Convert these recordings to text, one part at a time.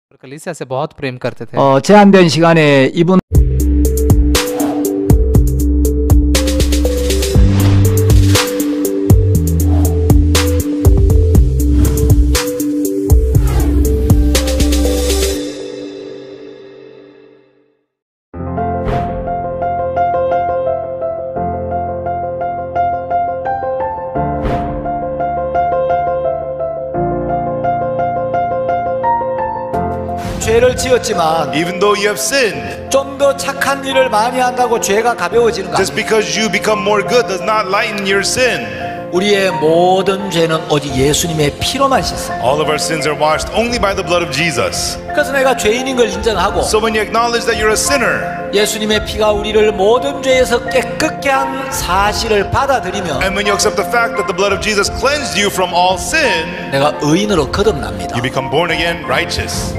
कलीसिया से बहुत प्रेम करते थे। 제한된 시간에 이분 죄를 지었지만 Even though you have sinned, 좀 더 착한 일을 많이 한다고 죄가 가벼워지는 거 just 아닙니까? because you become more good does not lighten your sin. 우리의 모든 죄는 오직 예수님의 피로만 씻습니다. All of our sins are washed only by the blood of Jesus. 그래서 내가 죄인인 걸 인정하고 So when you acknowledge that you're a sinner, 예수님의 피가 우리를 모든 죄에서 깨끗게 한 사실을 받아들이면 and when you accept the fact that the blood of Jesus cleansed you from all sin, 내가 의인으로 거듭납니다. you become born again righteous.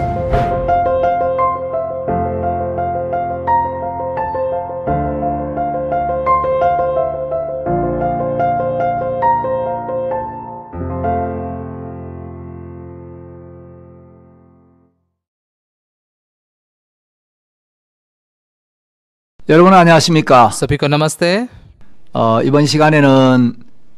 여러분 안녕하십니까? सभी को नमस्ते। 이번 시간에는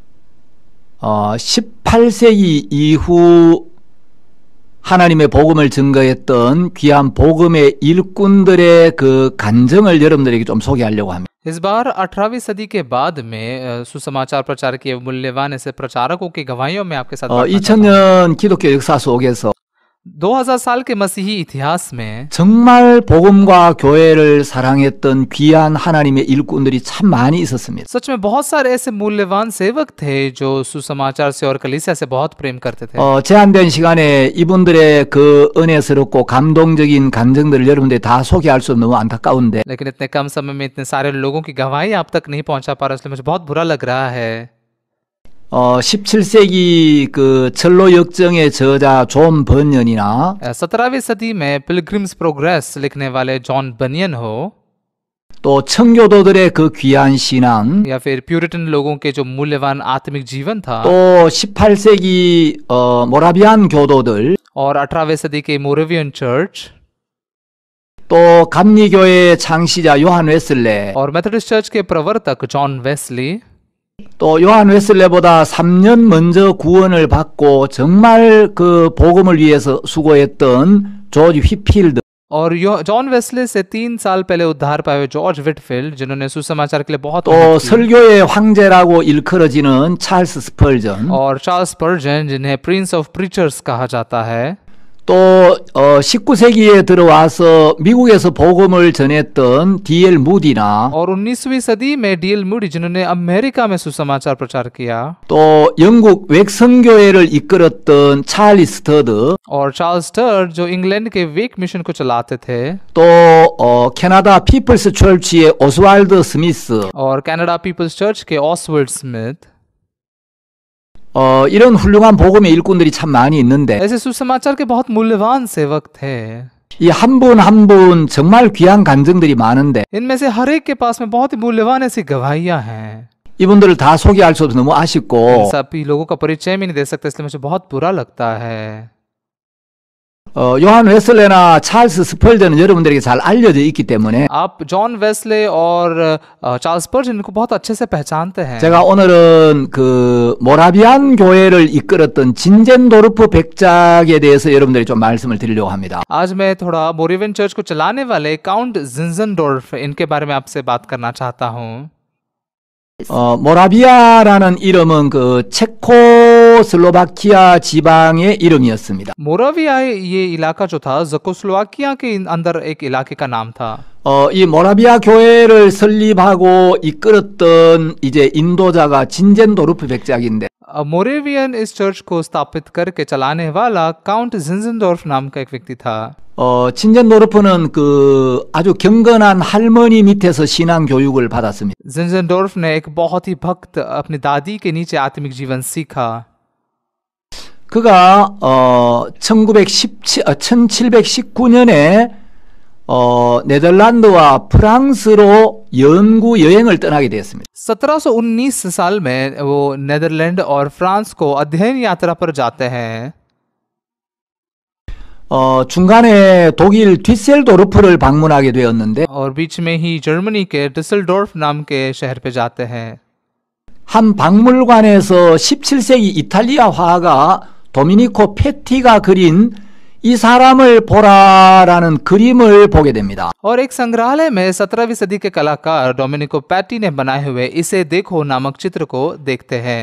18세기 이후 하나님의 복음을 증거했던 귀한 복음의 일꾼들의 그 간증을 여러분들에게 좀 소개하려고 합니다. इस बार 18वीं सदी के बाद में सुसमाचार प्रचार के मूल्यवान ऐसे प्रचारकों की गवाहियों में आपके साथ बांटना चाहता हूं। 2000년 기독교 역사 속에서 2000 साल के मसीही इतिहास में 정말 복음과 교회를 사랑했던 귀한 하나님의 일꾼들이 참 많이 있었습니다. सच में बहुत सारे ऐसे मूल्यवान सेवक थे जो सुसमाचार से और कलीसिया से बहुत प्रेम करते थे। 제한된 시간에 이분들의 그 은혜스럽고 감동적인 간증들을 여러분들이 다 소개할 수 없는 너무 안타까운데 लेकिन इतने कम समय में इतने सारे लोगों की गवाही आप तक नहीं पहुंचा पा रहा, इसलिए मुझे बहुत बुरा लग रहा है। 17세기 그 철로 역정의 저자 존 번연이나 17वीं सदी में पिलग्रिम्स प्रोग्रेस लिखने वाले जॉन बनियन हो 또 청교도들의 그 귀한 신앙 या फिर प्यूरिटन लोगों के जो मूल्यवान आत्मिक जीवन था 또 18세기 모라비안 교도들 और 18वीं सदी के मोरेवियन चर्च 또 감리교회의 창시자 요한 웨슬레 और मेथोडिस्ट चर्च के प्रवर्तक जॉन वेस्ली 또 요한 웨슬레보다 3년 먼저 구원을 받고 정말 그 복음을 위해서 수고했던 조지 휘필드 और जॉन वेस्ले से 3 साल पहले उद्धार पाए हुए जॉर्ज विटफील्ड जिन्होंने सुसमाचार के लिए बहुत 또 मेहनत की। 설교의 황제라고 일컬어지는 찰스 스펄전 और चार्ल्स स्पर्जन जिन्हें प्रिंस ऑफ प्रीचर्स कहा जाता है 또 19세기에 들어와서 미국에서 복음을 전했던 D.L. 무디나 और 19वीं सदी में डीएल मूडी जिन्होंने अमेरिका में सुसमाचार प्रचार किया 또 영국 웩성교회를 이끌었던 찰리 스터드 और चार्ल्स स्टर्ड जो इंग्लैंड के वेक मिशन को चलाते थे 또 캐나다 피플스 철치의 오스왈드 스미스 और कनाडा पीपल्स चर्च के ऑसवर्ल्ड स्मिथ 이런 훌륭한 복음의 일꾼들이 참 많이 있는데 ऐसे सुसमाचार के बहुत मूल्यवान सेवक थे। 이 한 분 한 분 정말 귀한 간증들이 많은데 इनमें से हर एक के पास में बहुत ही मूल्यवान ऐसी गवाहियां हैं। 이분들을 다 소개할 수 없어서 너무 아쉽고 सभी लोगों का परिचय भी नहीं दे सकते, इसलिए मुझे बहुत बुरा लगता है। 요한 웨슬레나 찰스 스펄전은 여러분들에게 잘 알려져 있기 때문에 आप जॉन वेस्ले और चार्ल्स स्पर्जन को बहुत अच्छे से पहचानते हैं। 제가 오늘은 그 모라비안 교회를 이끌었던 진젠도르프 백작에 대해서 여러분들이 좀 말씀을 드리려고 합니다. आज मैं थोड़ा मोरेवियन चर्च को चलाने वाले काउंट जिंजनडोर्फ इनके बारे में आपसे बात करना चाहता हूँ। 모라비아라는 이름은 그 체코슬로바키아 지방의 이름이었습니다. मोराविया ये इलाका जो था जकोस्लोवाकिया के अंदर एक इलाके का नाम था। 이 모라비아 교회를 설립하고 이끌었던 이제 인도자가 진젠도르프 백작인데 मोरेवियन इस चर्च को स्थापित करके चलाने वाला काउंट जिंजनडोर्फ नाम का एक व्यक्ति था। 진젠도르프는 그 아주 경건한 할머니 밑에서 신앙 교육을 받았습니다. जिंजनडोर्फ ने एक बहुत ही भक्त अपनी दादी के नीचे आत्मिक जीवन सीखा। 그가 1719년에 네덜란드와 프랑스로 연구 여행을 떠나게 되었습니다. 1719 साल में वो नेदरलैंड और फ्रांस को अध्ययन यात्रा पर जाते हैं। 중간에 독일 뒤셀도르프를 방문하게 되었는데 और बीच में ही जर्मनी के डिसलडोर्फ नाम के शहर पे जाते हैं। 한 박물관에서 17세기 이탈리아 화가 도미니코 페티가 그린 이 사람을 보라라는 그림을 보게 됩니다. और एक संग्रहालय में 17वीं सदी के कलाकार डोमिनिको पैटी ने बनाए हुए इसे देखो नामक चित्र को देखते हैं।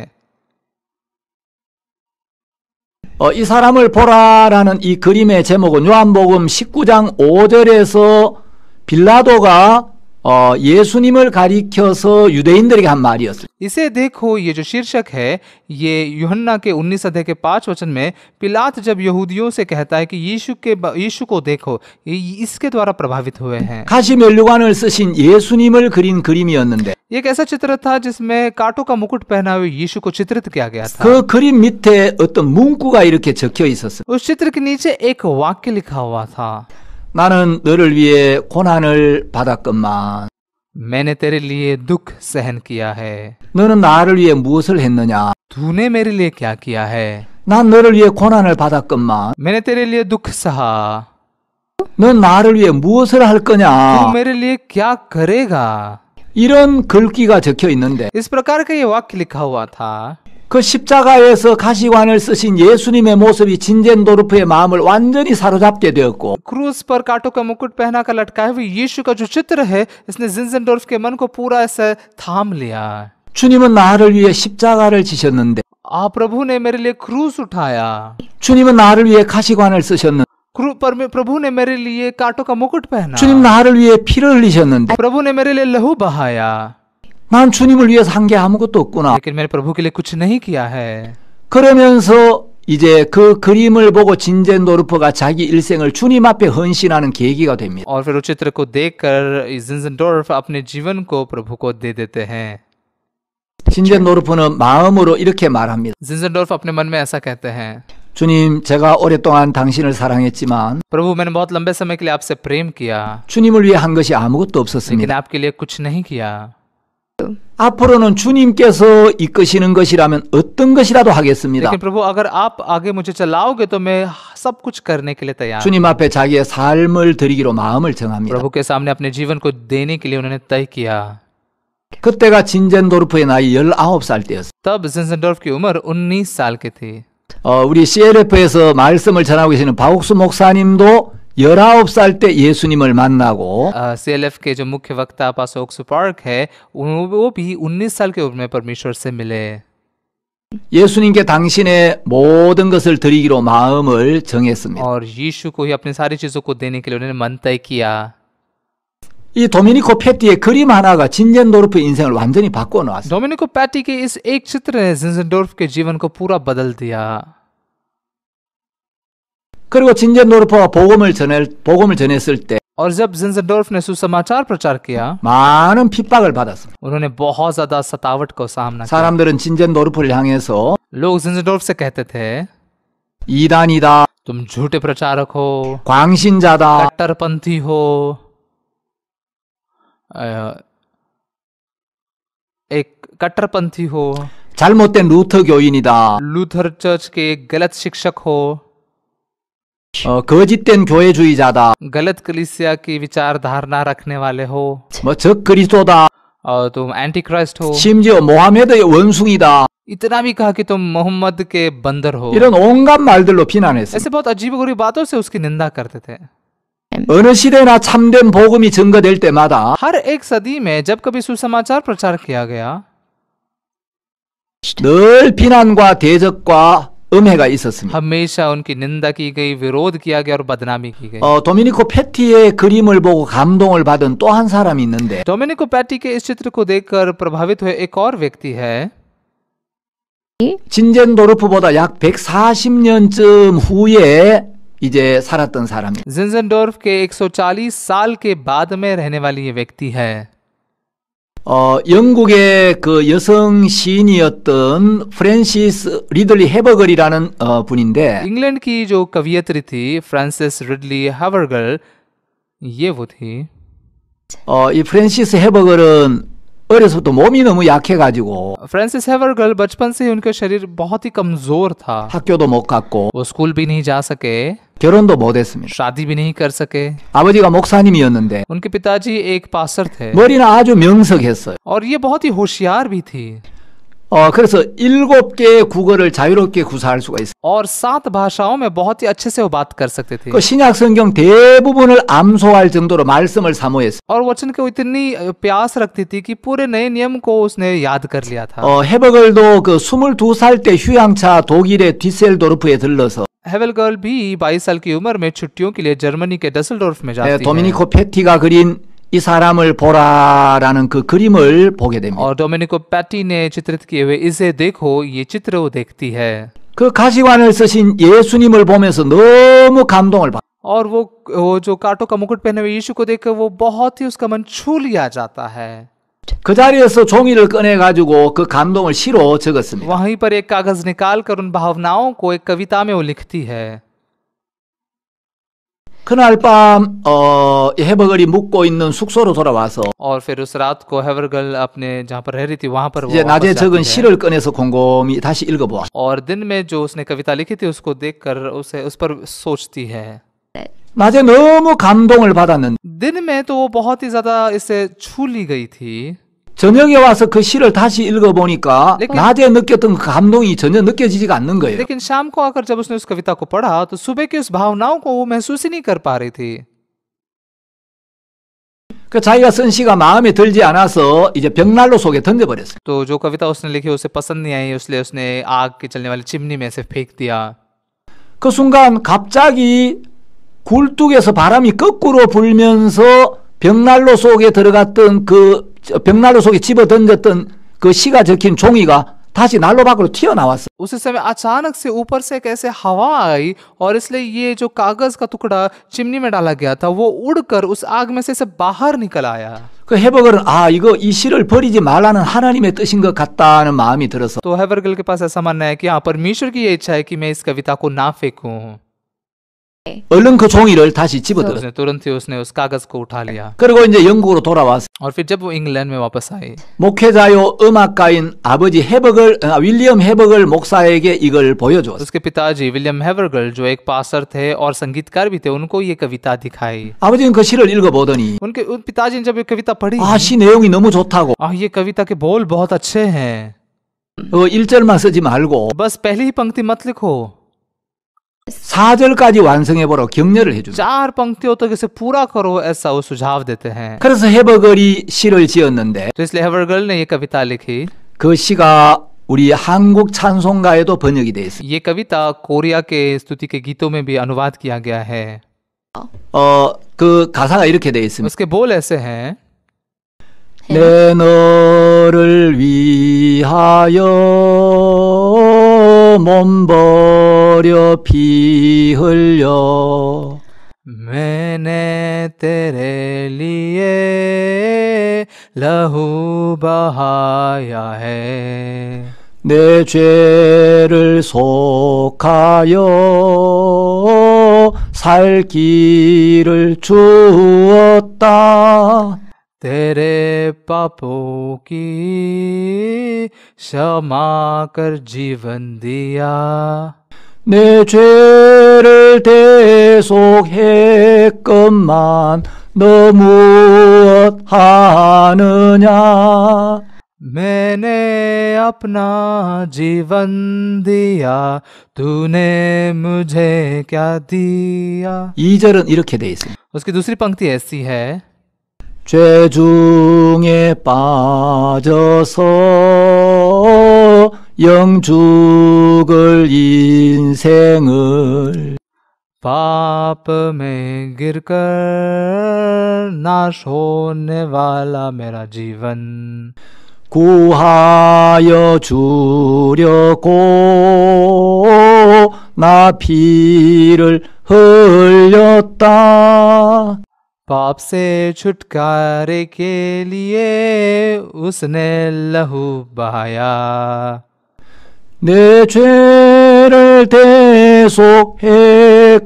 이 사람을 보라라는 이 그림의 제목은 요한복음 19장 5절에서 빌라도가 예수님을 가리켜서 유대인들에게 한 말이었어요. इसे देखो ये जो शीर्षक है ये यूहन्ना के 19 अध्याय के 5 वचन में पिलात जब यहूदियों से कहता है कि यीशु को देखो, ये इसके द्वारा प्रभावित हुए हैं। 가시 면류관을 쓰신 예수님을 그린 그림이었는데 ये एक ऐसा चित्र था जिसमें कांटों का मुकुट पहना हुए यीशु को चित्रित किया गया था। 그 그림 밑에 어떤 문구가 이렇게 적혀 있었어요. उस चित्र के नीचे एक वाक्य लिखा हुआ था, 나는 너를 위해 고난을 받았건만 मैंने तेरे लिए दुख सहन किया है, 너는 나를 위해 무엇을 했느냐? तूने मेरे लिए क्या किया है, 난 너를 위해 고난을 받았건만 मैंने तेरे लिए दुख सहा, 넌 나를 위해 무엇을 할 तू 거냐? मेरे लिए क्या करेगा। 이런 글귀가 적혀 있는데 इस प्रकार का ये वाक्य लिखा हुआ था। 그 십자가에서 가시관을 쓰신 예수님의 모습이 진젠도르프의 마음을 완전히 사로잡게 되었고 क्रूस पर कांटों का मुकुट पहना कर लटकाए हुए यीशु का जो चित्र है इसने जिंजनडोर्फ के मन को पूरा ऐसे थाम लिया। 주님은 나를 위해 십자가를 지셨는데 प्रभु ने मेरे लिए क्रूस उठाया, 주님은 나를 위해 가시관을 쓰셨는데 प्रभु ने मेरे लिए कांटों का मुकुट पहना, 주님 나를 위해 피를 흘리셨는데 प्रभु ने मेरे लिए लहू बहाया, 난 주님을 위해서 한 게 아무것도 없구나. लेकिन मैंने प्रभु के लिए कुछ नहीं किया है। 그러면서 이제 그 그림을 보고 진젠도르프가 자기 일생을 주님 앞에 헌신하는 계기가 됩니다. और फिर उस चित्र को देखकर जिंजनडोर्फ अपने जीवन को प्रभु को दे देते हैं। 진젠도르프는 마음으로 이렇게 말합니다. जिंजनडोर्फ अपने मन में ऐसा कहते हैं, 주님, 제가 오랫동안 당신을 사랑했지만 प्रभु मैंने बहुत लंबे समय के लिए आपसे प्रेम किया, 주님을 위해 한 것이 아무것도 लेकिन 없었습니다. आपके लिए कुछ नहीं किया। 앞으로는 주님께서 이끄시는 것이라면 어떤 것이라도 하겠습니다. लेकिन प्रभु अगर आप आगे मुझे चलाओगे तो मैं सब कुछ करने के लिए तैयार हूं। 주님 앞에 자기의 삶을 드리기로 마음을 정합니다. प्रभु के सामने अपने जीवन को देने के लिए उन्होंने तय किया। 그때가 진젠도르프의 나이 19살 때였어요. तब जिंजनडोर्फ की उम्र 19 साल की थी। 우리 CLF에서 말씀을 전하고 계시는 바옥수 목사님도 19살 때 예수님을 만나고 CLF के जो मुख्य वक्ता पास्टर ओक्सू पार्क है वो भी 19 साल की उम्र में परमेश्वर से मिले। 예수님께 당신의 모든 것을 드리기로 마음을 정했습니다. और यीशु को ही अपनी सारी चीजों को देने के लिए उन्होंने मन तय किया। 이 도미니코 페티의 그림 하나가 진젠도르프의 인생을 완전히 바꿔 놓았어요. डोमिनिको पैटी के इस एक चित्र ने जिंजनडोर्फ के जीवन को पूरा बदल दिया। 그리고 진젠도르프가 복음을 전했을 때 और जब जिंजनडोर्फ ने सुसमाचार प्रचार किया 많은 핍박을 받았습니다. उन्होंने बहुत ज्यादा सतावट को सामना किया। 사람들은 진젠도르프를 향해서 लोग जिंजनडोर्फ से कहते थे, 이단이다, तुम झूठे प्रचारक हो, 광신자다, कट्टरपंथी हो, एक कट्टरपंथी हो, 잘못된 루터 교인이다, लूथर चर्च के गलत शिक्षक हो, 거짓된 교회주의자다, गलत कलीसिया की विचारधारणा रखने वाले हो, 적그리스도다, और तुम एंटी क्राइस्ट हो, 심지어 모하메드의 원숭이다, इतना भी कहा कि तुम मोहम्मद के बंदर हो। 이런 온갖 말들로 비난했습니다. ऐसे बहुत अजीबोगरीब बातों से उसकी निंदा करते थे। 어느 시대나 참된 복음이 증거될 때마다 हर एक सदी में जब कभी सुसमाचार प्रचार किया गया 늘 비난과 대적과 음해가 있었습니다. हमेशा उनकी निंदा की गई, विरोध किया गया और बदनामी की गई। 도미니코 페티의 그림을 보고 감동을 받은 또 한 사람이 있는데 डोमिनिको पैटी के इस चित्र को देखकर प्रभावित हुए एक और व्यक्ति है, 진젠도르프보다 약 140년쯤 후에 이제 살았던 사람이에요. जिंजनडोर्फ के 140 साल के बाद में रहने वाली ये व्यक्ति है। 영국의 그 여성 시인이었던 프랜시스 리들리 해버글이라는 분인데 इंग्लैंड की जो कवियत्री थी फ्रांसिस रिडली हैवर्गल, ये वो थी। 이 프랜시스 해버글은 어려서부터 몸이 너무 약해가지고 फ्रांसिस हेवरगल बचपन से ही उनका शरीर बहुत ही कमजोर था। 학교도 못 갔고 वो स्कूल भी नहीं जा सके, 결혼도 못했습니다. शादी भी नहीं कर सके। 아버지가 목사님이었는데 उनके पिताजी एक पास्टर थे 머리는 아주 명석했어요. और ये बहुत ही होशियार भी थी 그래서 7개의 국어를 자유롭게 구사할 수가 있어요. और 7 भाषाओं में बहुत ही अच्छे से वो बात कर सकते थे 그 신약 성경 대부분을 암소할 정도로 말씀을 사모했어요. और वचन को इतनी प्यास रखती थी कि पूरे नए नियम को उसने याद कर लिया था। 헤버글도 그 22살 때 휴양차 독일의 디셀도르프에 들러서 हेवलगर्ल भी 22 साल की उम्र में छुट्टियों के लिए जर्मनी के डसलडोर्फ में जाती है 도미니코 페티가 그린 이 사람을 보라라는 그 그림을 보게 됩니다. और डोमिनिको पैटी ने चित्रित किए हुए इसे देखो, ये चित्र वो देखती है 그 가시관을 쓰신 예수님을 보면서 너무 감동을 받아요. और वो जो कांटों का मुकुट पहने हुए यीशु को देखकर वो बहुत ही उसका मन छू लिया जाता है। 그 자리에서 종이를 꺼내 가지고 그 감동을 시로 적었습니다. वहीं पर एक कागज निकाल कर उन भावनाओं को एक कविता में वो लिखती है। 그날 밤 헤버글이 묵고 있는 숙소로 돌아와서 और फिर उस रात को हेवरगल अपने जहाँ पर रह रही थी वहां पर वो 이제 낮에 वापस 적은 जाती है 시를 꺼내서 곰곰이 다시 읽어보아. और दिन में जो उसने कविता लिखी थी उसको देखकर उस पर सोचती है। 낮에 너무 감동을 받았는데 दिन में तो वो बहुत ही ज्यादा इससे छू ली गई थी 저녁에 와서 그 시를 다시 읽어보니까 लेकिन- 낮에 느꼈던 그 감동이 전혀 느껴지지가 않는 거예요. लेकिन शाम को आकर जब उसने उस कविता को पढ़ा तो सुबह की उस भावनाओं को वो महसूस ही नहीं कर पा रही थी। 그 자기가 쓴 시가 마음에 들지 않아서 이제 벽난로 속에 던져버렸어요. तो जो कविता उसने लिखी उसे पसंद नहीं आई, इसलिए उसने आग के चलने वाली चिमनी में से फेंक दिया। 그 순간 갑자기 굴뚝에서 바람이 거꾸로 불면서 벽난로 속에 들어갔던 그 벽난로 속에 집어 던졌던 그 시가 적힌 종이가 다시 난로 밖으로 튀어나왔어요. उसी समय अचानक से ऊपर से एक ऐसे हवा आई और इसलिए ये जो कागज का टुकड़ा चिमनी में डाला गया था वो उड़कर उस आग में से बाहर निकल आया। 그 헤버글은 이거 이 시를 버리지 말라는 하나님의 뜻인 것 같다는 마음이 들어서 तो हेवरगल के पास ऐसा मानना है कि हाँ परमेश्वर की ये इच्छा है कि मैं इस कविता को ना फेंकूं। 얼른 그 종이를 다시 집어들었어요. उसने तुरंत ही उसने उस कागज को उठा लिया 그리고 이제 영국으로 돌아와서 और फिर जब वो इंग्लैंड में वापस आई 목회자요 음악가인 아버지 윌리엄 헤버글 목사에게 이걸 보여주었어요. उसके पिताजी विलियम हेवरगल जो एक पास्टर थे और संगीतकार भी थे उनको ये कविता दिखाई। 아버지는 그 시를 읽어보더니 उन पिताजी ने जब ये कविता पढ़ी 시 내용이 너무 좋다고 ये कविता के बोल बहुत अच्छे हैं, 1절만 쓰지 말고 बस पहली ही पंक्ति मत लिखो, 4절까지 완성해보라고 격려를 해줍니다. 4 पंक्तियों तक इसे पूरा करो ऐसा वो सुझाव देते हैं। 그래서 헤버글이 시를 지었는데 तो इसलिए हेवरगल ने ये कविता लिखी। 그 시가 우리 한국 찬송가에도 번역이 되어 있습니다. ये कविता कोरिया के स्तुति के गीतों में भी अनुवाद किया गया है। 그 가사가 이렇게 되어 있습니다. उसके बोल ऐसे हैं, 내 너를 위하여 몸 버려 피 흘려 मैंने तेरे लिए लहू बहाया है, 내 죄를 속하여 살 길을 주었다. तेरे पापों की क्षमा कर जीवन दिया। 내 죄를 대속했건만 너 무엇 하느냐. मैंने अपना जीवन दिया, तूने मुझे क्या दिया। 2절은 이렇게 돼 있습니다. उसकी दूसरी पंक्ति ऐसी है, 죄 중에 빠져서 영 죽을 인생을 पाप में गिरकर नाश होने वाला मेरा जीवन 구하여 주려고 나 피를 흘렸다. पाप से छुटकारे के लिए उसने लहू बहाया। 내 죄를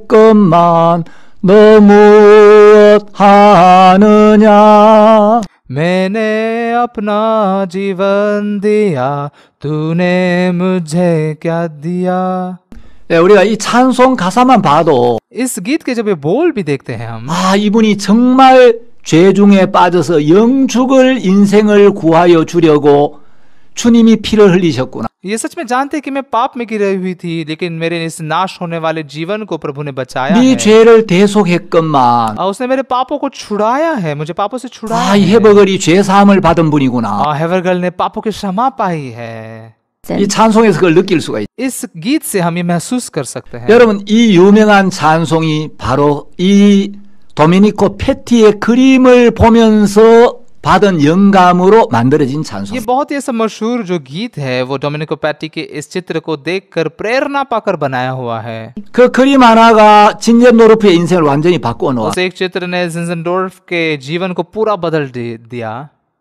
대속했건만 너 무엇 하느냐. मैंने अपना जीवन दिया तूने मुझे क्या दिया। 예, 우리가 이 찬송 가사만 봐도 इस गीत के जब ये बोल भी देखते हैं हम, 아, 이분이 정말 죄 중에 빠져서 영죽을 인생을 구하여 주려고 주님이 피를 흘리셨구나. ये सच में जानते हैं कि मैं पाप में गिरी हुई थी, लेकिन मेरे इस नाश होने वाले जीवन को प्रभु ने बचाया 네 है। 죄를 대속했건만 उसने मेरे पापों को छुड़ाया है, मुझे पापों से छुड़ाया 아, 이 है। 해버글이 죄 사함을 받은 분이구나. हेवरगल ने पापों की क्षमा पाई है। 이 찬송에서 그걸 느낄 수가 있어요. इस गीत से हम ये महसूस कर सकते हैं। 여러분, 이 유명한 찬송이 바로 이 도미니코 페티의 그림을 보면서 받은 영감으로 만들어진 ये 찬송. बहुत ही ऐसा मशहूर जो गीत है वो डोमिनिको पैटी के इस चित्र को देखकर प्रेरणा पाकर बनाया हुआ है। 그 그림 하나가 진젠도르프의 인생을 완전히 바꾸어 놓아. उस एक चित्र ने जिंजनडोर्फ के जीवन को पूरा बदल दिया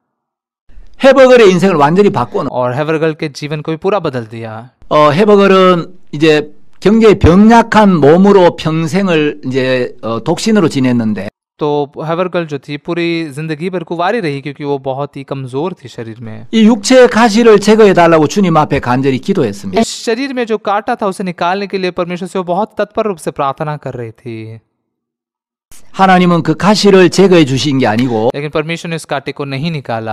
해버글의 인생을 완전히 바꾸어 놓아. और हेवरगल के जीवन को भी पूरा बदल दिया। 해버글은 이제 경제에 병약한 몸으로 평생을 이제 독신으로 지냈는데 तो हेवरगल जो थी पूरी जिंदगी भर कुंवारी रही क्योंकि वो बहुत ही कमजोर थी शरीर में। 이 육체의 가시를 제거해 달라고 주님 앞에 간절히 기도했습니다. इस शरीर में जो काटा था उसे निकालने के लिए परमेश्वर से वो बहुत तत्पर रूप से प्रार्थना कर रही थी। 하나님은 그 가시를 제거해 주신 게 아니고 लेकिन परमेश्वर ने उस कांटे को नहीं निकाला,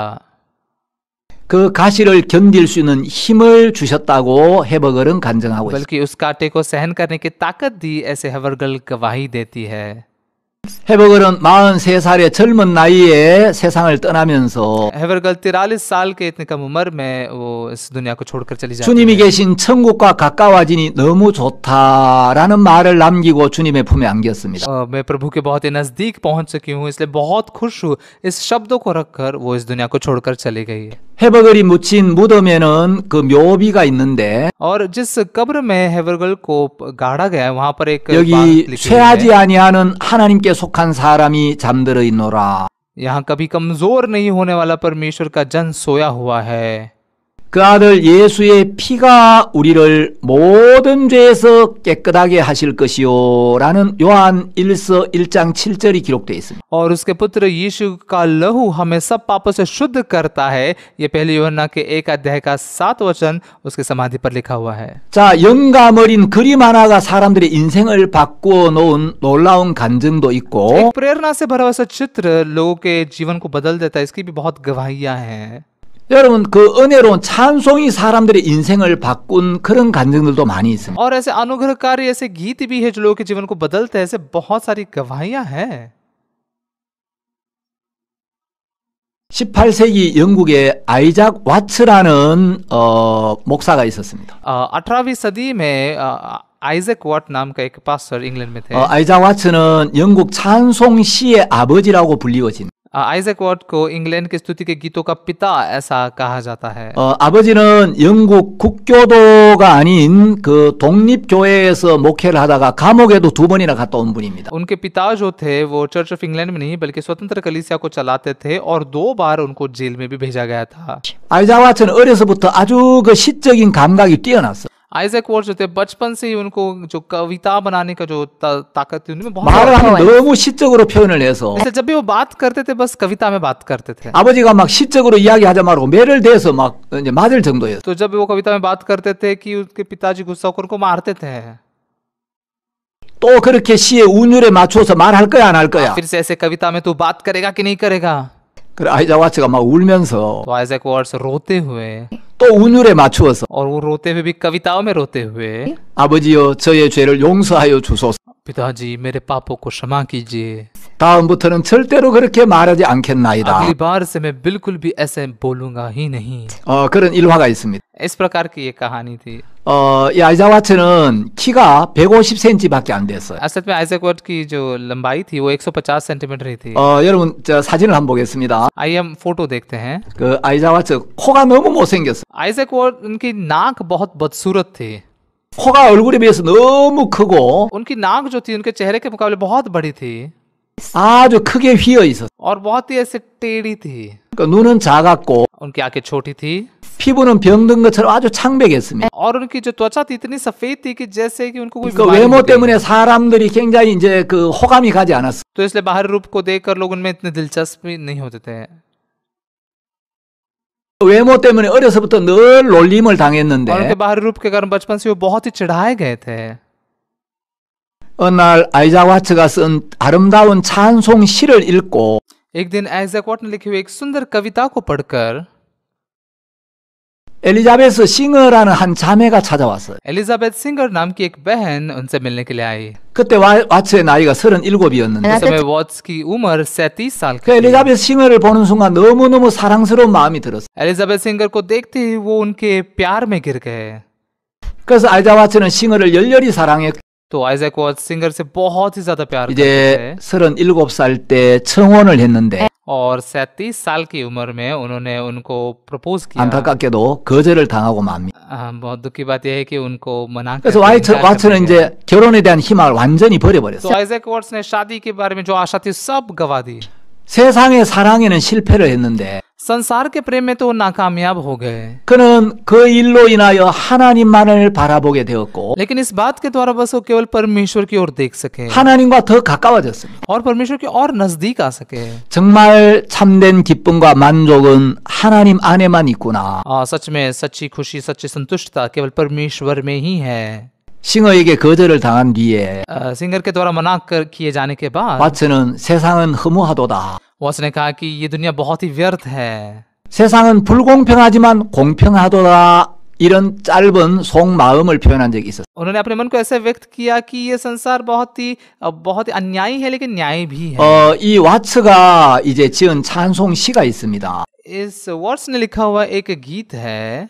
그 가시를 견딜 수 있는 힘을 주셨다고 해버글은 간증하고 있습니다. बल्कि उस कांटे को सहन करने की ताकत दी, ऐसे हेवरगल गवाही देती है। 해버글은 43살의 젊은 나이에 세상을 떠나면서 हेवरगल 43 साल के इतने कम उम्र में वो इस दुनिया को छोड़कर चली जाती 주님이 है। 계신 천국과 가까워지니 너무 좋다라는 말을 남기고 주님의 품에 안겼습니다. मैं प्रभु के बहुत ही नजदीक पहुंच चुकी हूँ, इसलिए बहुत खुश हूँ। इस शब्दों को रखकर वो इस दुनिया को छोड़कर चली गई। 해버글이 묻힌 무덤에는 그 묘비가 있는데 और जिस कब्र में हेवरगल को गाड़ा गया है वहां पर एक बात 여기 लिखी हुई 쇠하지 है, 아니하는 하나님께 속한 사람이 잠들어 있노라. यहाँ कभी कमजोर नहीं होने वाला परमेश्वर का जन सोया हुआ है। 그 아들 예수의 피가 우리를 모든 죄에서 깨끗하게 하실 것이요 라는 요한 1서 1장 7절이 기록되어 있습니다. और उसके पुत्र यीशु का लहू हमें सब पापों से शुद्ध करता है। ये पहले यूहन्ना के 1 अध्याय का 7 वचन उसके समाधि पर लिखा हुआ है। 자, 영감 어린 그림 하나가 사람들의 인생을 바꾸어 놓은 놀라운 간증도 있고 एक प्रेरणा से भरा हुआ सा चित्र लोगों के जीवन को बदल देता है, इसकी भी बहुत गवाहियां हैं। 여러분 그 은혜로운 찬송이 사람들의 인생을 바꾼 그런 간증들도 많이 있습니다. और ऐसे अनुग्रहकारी ऐसे गीत भी है जो लोगों के जीवन को बदलते हैं, ऐसे बहुत सारी गवाहियां हैं। 18세기 영국에 아이작 와츠라는 목사가 있었습니다. 18वीं सदी में आइजैक वॉट नाम का एक पास्टर इंग्लैंड में थे। 아이작 와츠는 영국 찬송 시의 아버지라고 불리워진. आइजैक वॉट को इंग्लैंड की स्तुति के गीतों का पिता ऐसा कहा जाता है। 아버지는 영국 국교도가 아닌 그 독립교회에서 목회를 하다가 감옥에도 2번이나 갔다 온 분입니다. उनके पिता जो थे वो चर्च ऑफ इंग्लैंड में नहीं बल्कि स्वतंत्र कलीसिया को चलाते थे और 2 बार उनको जेल में भी भेजा गया था। 아이작 와츠는 어려서부터 아주 그 시적인 감각이 뛰어났어. आइजैक वॉट जो थे बचपन से ही उनको जो कविता बनाने का जो ताकत थी उनमें बहुत 말을 하면 너무 시적으로 표현을 해서 जैसे जब भी वो बात करते थे बस कविता में बात करते थे। 아버지가 막 시적으로 이야기하자 말고 매를 대서 막 이제 맞을 정도였어. तो जब वो कविता में बात करते थे कि उनके पिताजी गुस्सा होकर उनको मारते थे। 또 그렇게 시의 운율에 맞춰서 말할 거야 안 할 거야. फिर से ऐसे कविता में तू बात करेगा कि नहीं करेगा। 그래 아이작 와츠가 막 울면서 तो आइजैक वॉट्स रोते हुए 또 운율에 맞추어서 और वो रोते हुए भी कविताओं में रोते हुए 아버지여 저의 죄를 용서하여 주소서. पिताजी मेरे पापों को क्षमा कीजिए, 다음부터는 절대로 그렇게 말하지 않겠나이다. अगली बार से मैं बिल्कुल भी ऐसे बोलूंगा ही नहीं। 그런 일화가 있습니다. इस प्रकार की ये कहानी थी। 이 아이작 와츠는 키가 150cm밖에 안 됐어요. असल में आइजैक वॉट की जो लंबाई थी वो 150 सेंटीमीटर ही थी। 여러분 저 사진을 한번 보겠습니다. आइए हम फोटो देखते हैं। 그 아이작 와츠 코가 너무 못생겼어. आइजैक वॉट उनकी नाक बहुत बदसूरत थी। 코가 얼굴에 비해서 너무 크고 उनकी नाक जो थी उनके चेहरे के मुकाबले बहुत बड़ी थी 아주 크게 휘어 있었어. और बहुत ही ऐसे टेढ़ी थी। 그 눈은 작았고 उनकी आंखें छोटी थी 피부는 병든 것처럼 아주 창백했습니다. और उनकी जो त्वचा थी इतनी सफेद थी कि जैसे कि उनको कोई 그 बीमारी 외모 हो गई। 때문에 사람들이 굉장히 이제 그 호감이 가지 않았어. तो इसलिए बाहरी रूप को देखकर लोग उनमें इतने दिलचस्पी नहीं होते थे। 외모 때문에 어려서부터 늘 놀림을 और उनके 당했는데 बाहरी रूप के कारण बचपन से वो बहुत ही चिढ़ाए गए थे। 어느 날 아이작 와츠가 쓴 아름다운 찬송 시를 읽고 एक दिन आइजैक वॉट ने लिखी हुई एक सुंदर कविता को पढ़कर 엘리자베스 싱어라는 한 자매가 찾아왔어요. एलिजाबेथ सिंगर नाम की एक बहन उनसे मिलने के लिए आई। 그때 와츠의 나이가 37이었는데 उस समय वॉट्स की उम्र 37 साल 그 की थी। 엘리자베스 싱어를 보는 순간 너무너무 사랑스러운 마음이 들었어요. एलिजाबेथ सिंगर को देखते ही वो उनके प्यार में गिर गए। 그래서 아이작 와츠는 싱어를 열렬히 사랑했고 तो आइजैक वॉट सिंगर से बहुत ही ज्यादा प्यार करते 이제 थे 37살 때 청혼을 했는데 और 37 साल की उम्र में उन्होंने उनको प्रपोज किया। 안타깝게도 거절을 당하고 맙니다. बहुत दुख की बात यह है कि उनको मना 그래서 करके इनकार कर 와츠는 दिया। 이제 결혼에 대한 희망을 완전히 तो 버려버렸어요. आइजैक वॉट्स ने शादी के बारे में जो आशा थी सब गवा दी। 세상의 사랑에는 실패를 했는데 संसार के प्रेम में तो वो नाकामयाब हो गए, 그는 그 일로 인하여 하나님만을 바라보게 되었고 लेकिन इस बात के द्वारा बस वो केवल परमेश्वर की ओर देख सके 하나님과 더 가까워졌습니다. और परमेश्वर के और नजदीक आ सके। 정말 참된 기쁨과 만족은 하나님 안에만 있구나. सच में सच्ची खुशी सच्ची संतुष्टता केवल परमेश्वर में ही है। 싱어에게 거절을 당한 뒤에 सिंगर के द्वारा मना कर किए जाने के बाद 와츠는 세상은 허무하도다. वॉट्स ने कहा कि ये दुनिया बहुत ही व्यर्थ है। 세상은 불공평하지만 공평하도다. 이런 짧은 속마음을 표현한 적이 있었어요. उन्होंने अपने मन को ऐसे व्यक्त किया कि ये संसार बहुत ही अन्यायी है लेकिन न्याय भी है। 이 와츠가 이제 지은 찬송 시가 있습니다. इस वॉट्स ने लिखा हुआ एक गीत है।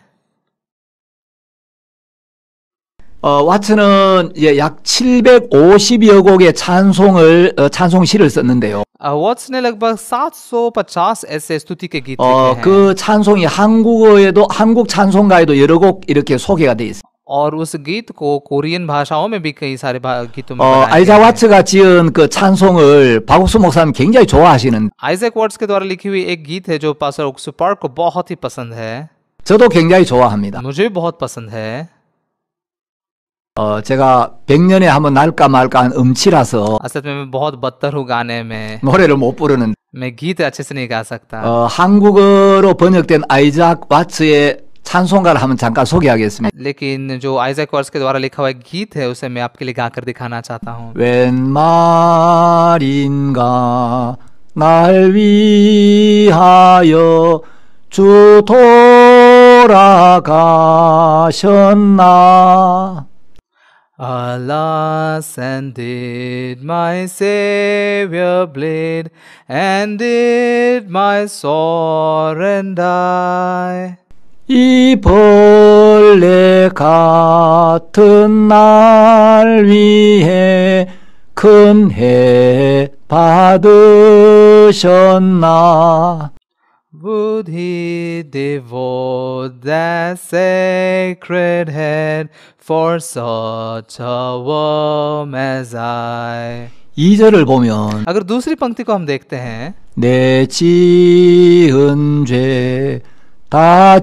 와츠는 이제 약 750여 곡의 찬송시를 썼는데요. वॉट्स ने लगभग 750 ऐसे स्तुति के गीत लिखे हैं 그 찬송이 한국 찬송가에도 여러 곡 이렇게 소개가 돼 있어요. और उस गीत को कोरियन भाषाओं में भी कई सारे गीतों में बनाया 아이작 गया है। 와츠가 지은 그 찬송을 박옥수 목사님 굉장히 좋아하시는 आइजैक वॉट्स के द्वारा लिखी हुई एक गीत है जो पास्टर ओक्सू पार्क को बहुत ही पसंद है। 저도 굉장히 좋아합니다. मुझे भी बहुत पसंद है। 제가 100년에 한번 날까 말까 한 음치라서 असल में मैं बहुत बदतर हूँ गाने में, 노래를 못 부르는 मैं गीत अच्छे से नहीं गा सकता। 한국어로 번역된 아이작 와츠의 찬송가를 한번 잠깐 소개하겠습니다. लेकिन जो आइजैक वॉट्स के द्वारा लिखा हुआ एक गीत है उसे मैं आपके लिए गाकर दिखाना चाहता हूँ। 웬 말인가 날 위하여 주 돌아가셨나. Alas, and did my Savior bleed, and did my sovereign die? 이 벌레 같은 날 위해 큰 해 받으셨나. Would he devote that sacred head for such a worm as I? 2절을 보면 अगर दूसरी पंक्ति को हम देखते हैं, 내 지은 죄 다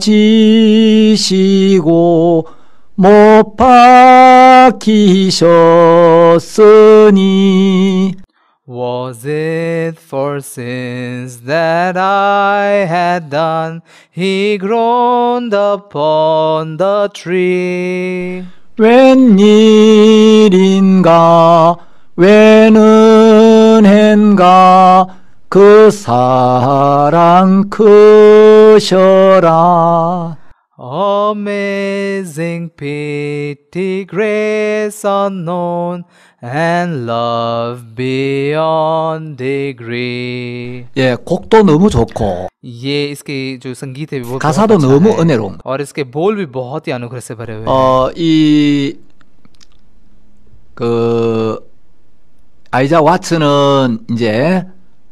지시고 못 박히셨으니. was it for sins that I had done? He groaned upon the tree. 웬일인가 웬 은혜인가 그 사랑 크셔라. Amazing pity, grace unknown, and love beyond degree. 예, 곡도 너무 좋고 ये इसके जो संगीत है वो 가사도 बहुत अच्छा 너무 है 은혜로운. और इसके बोल भी बहुत ही अनुग्रह से भरे हुए हैं। 이 아이작 와츠는 이제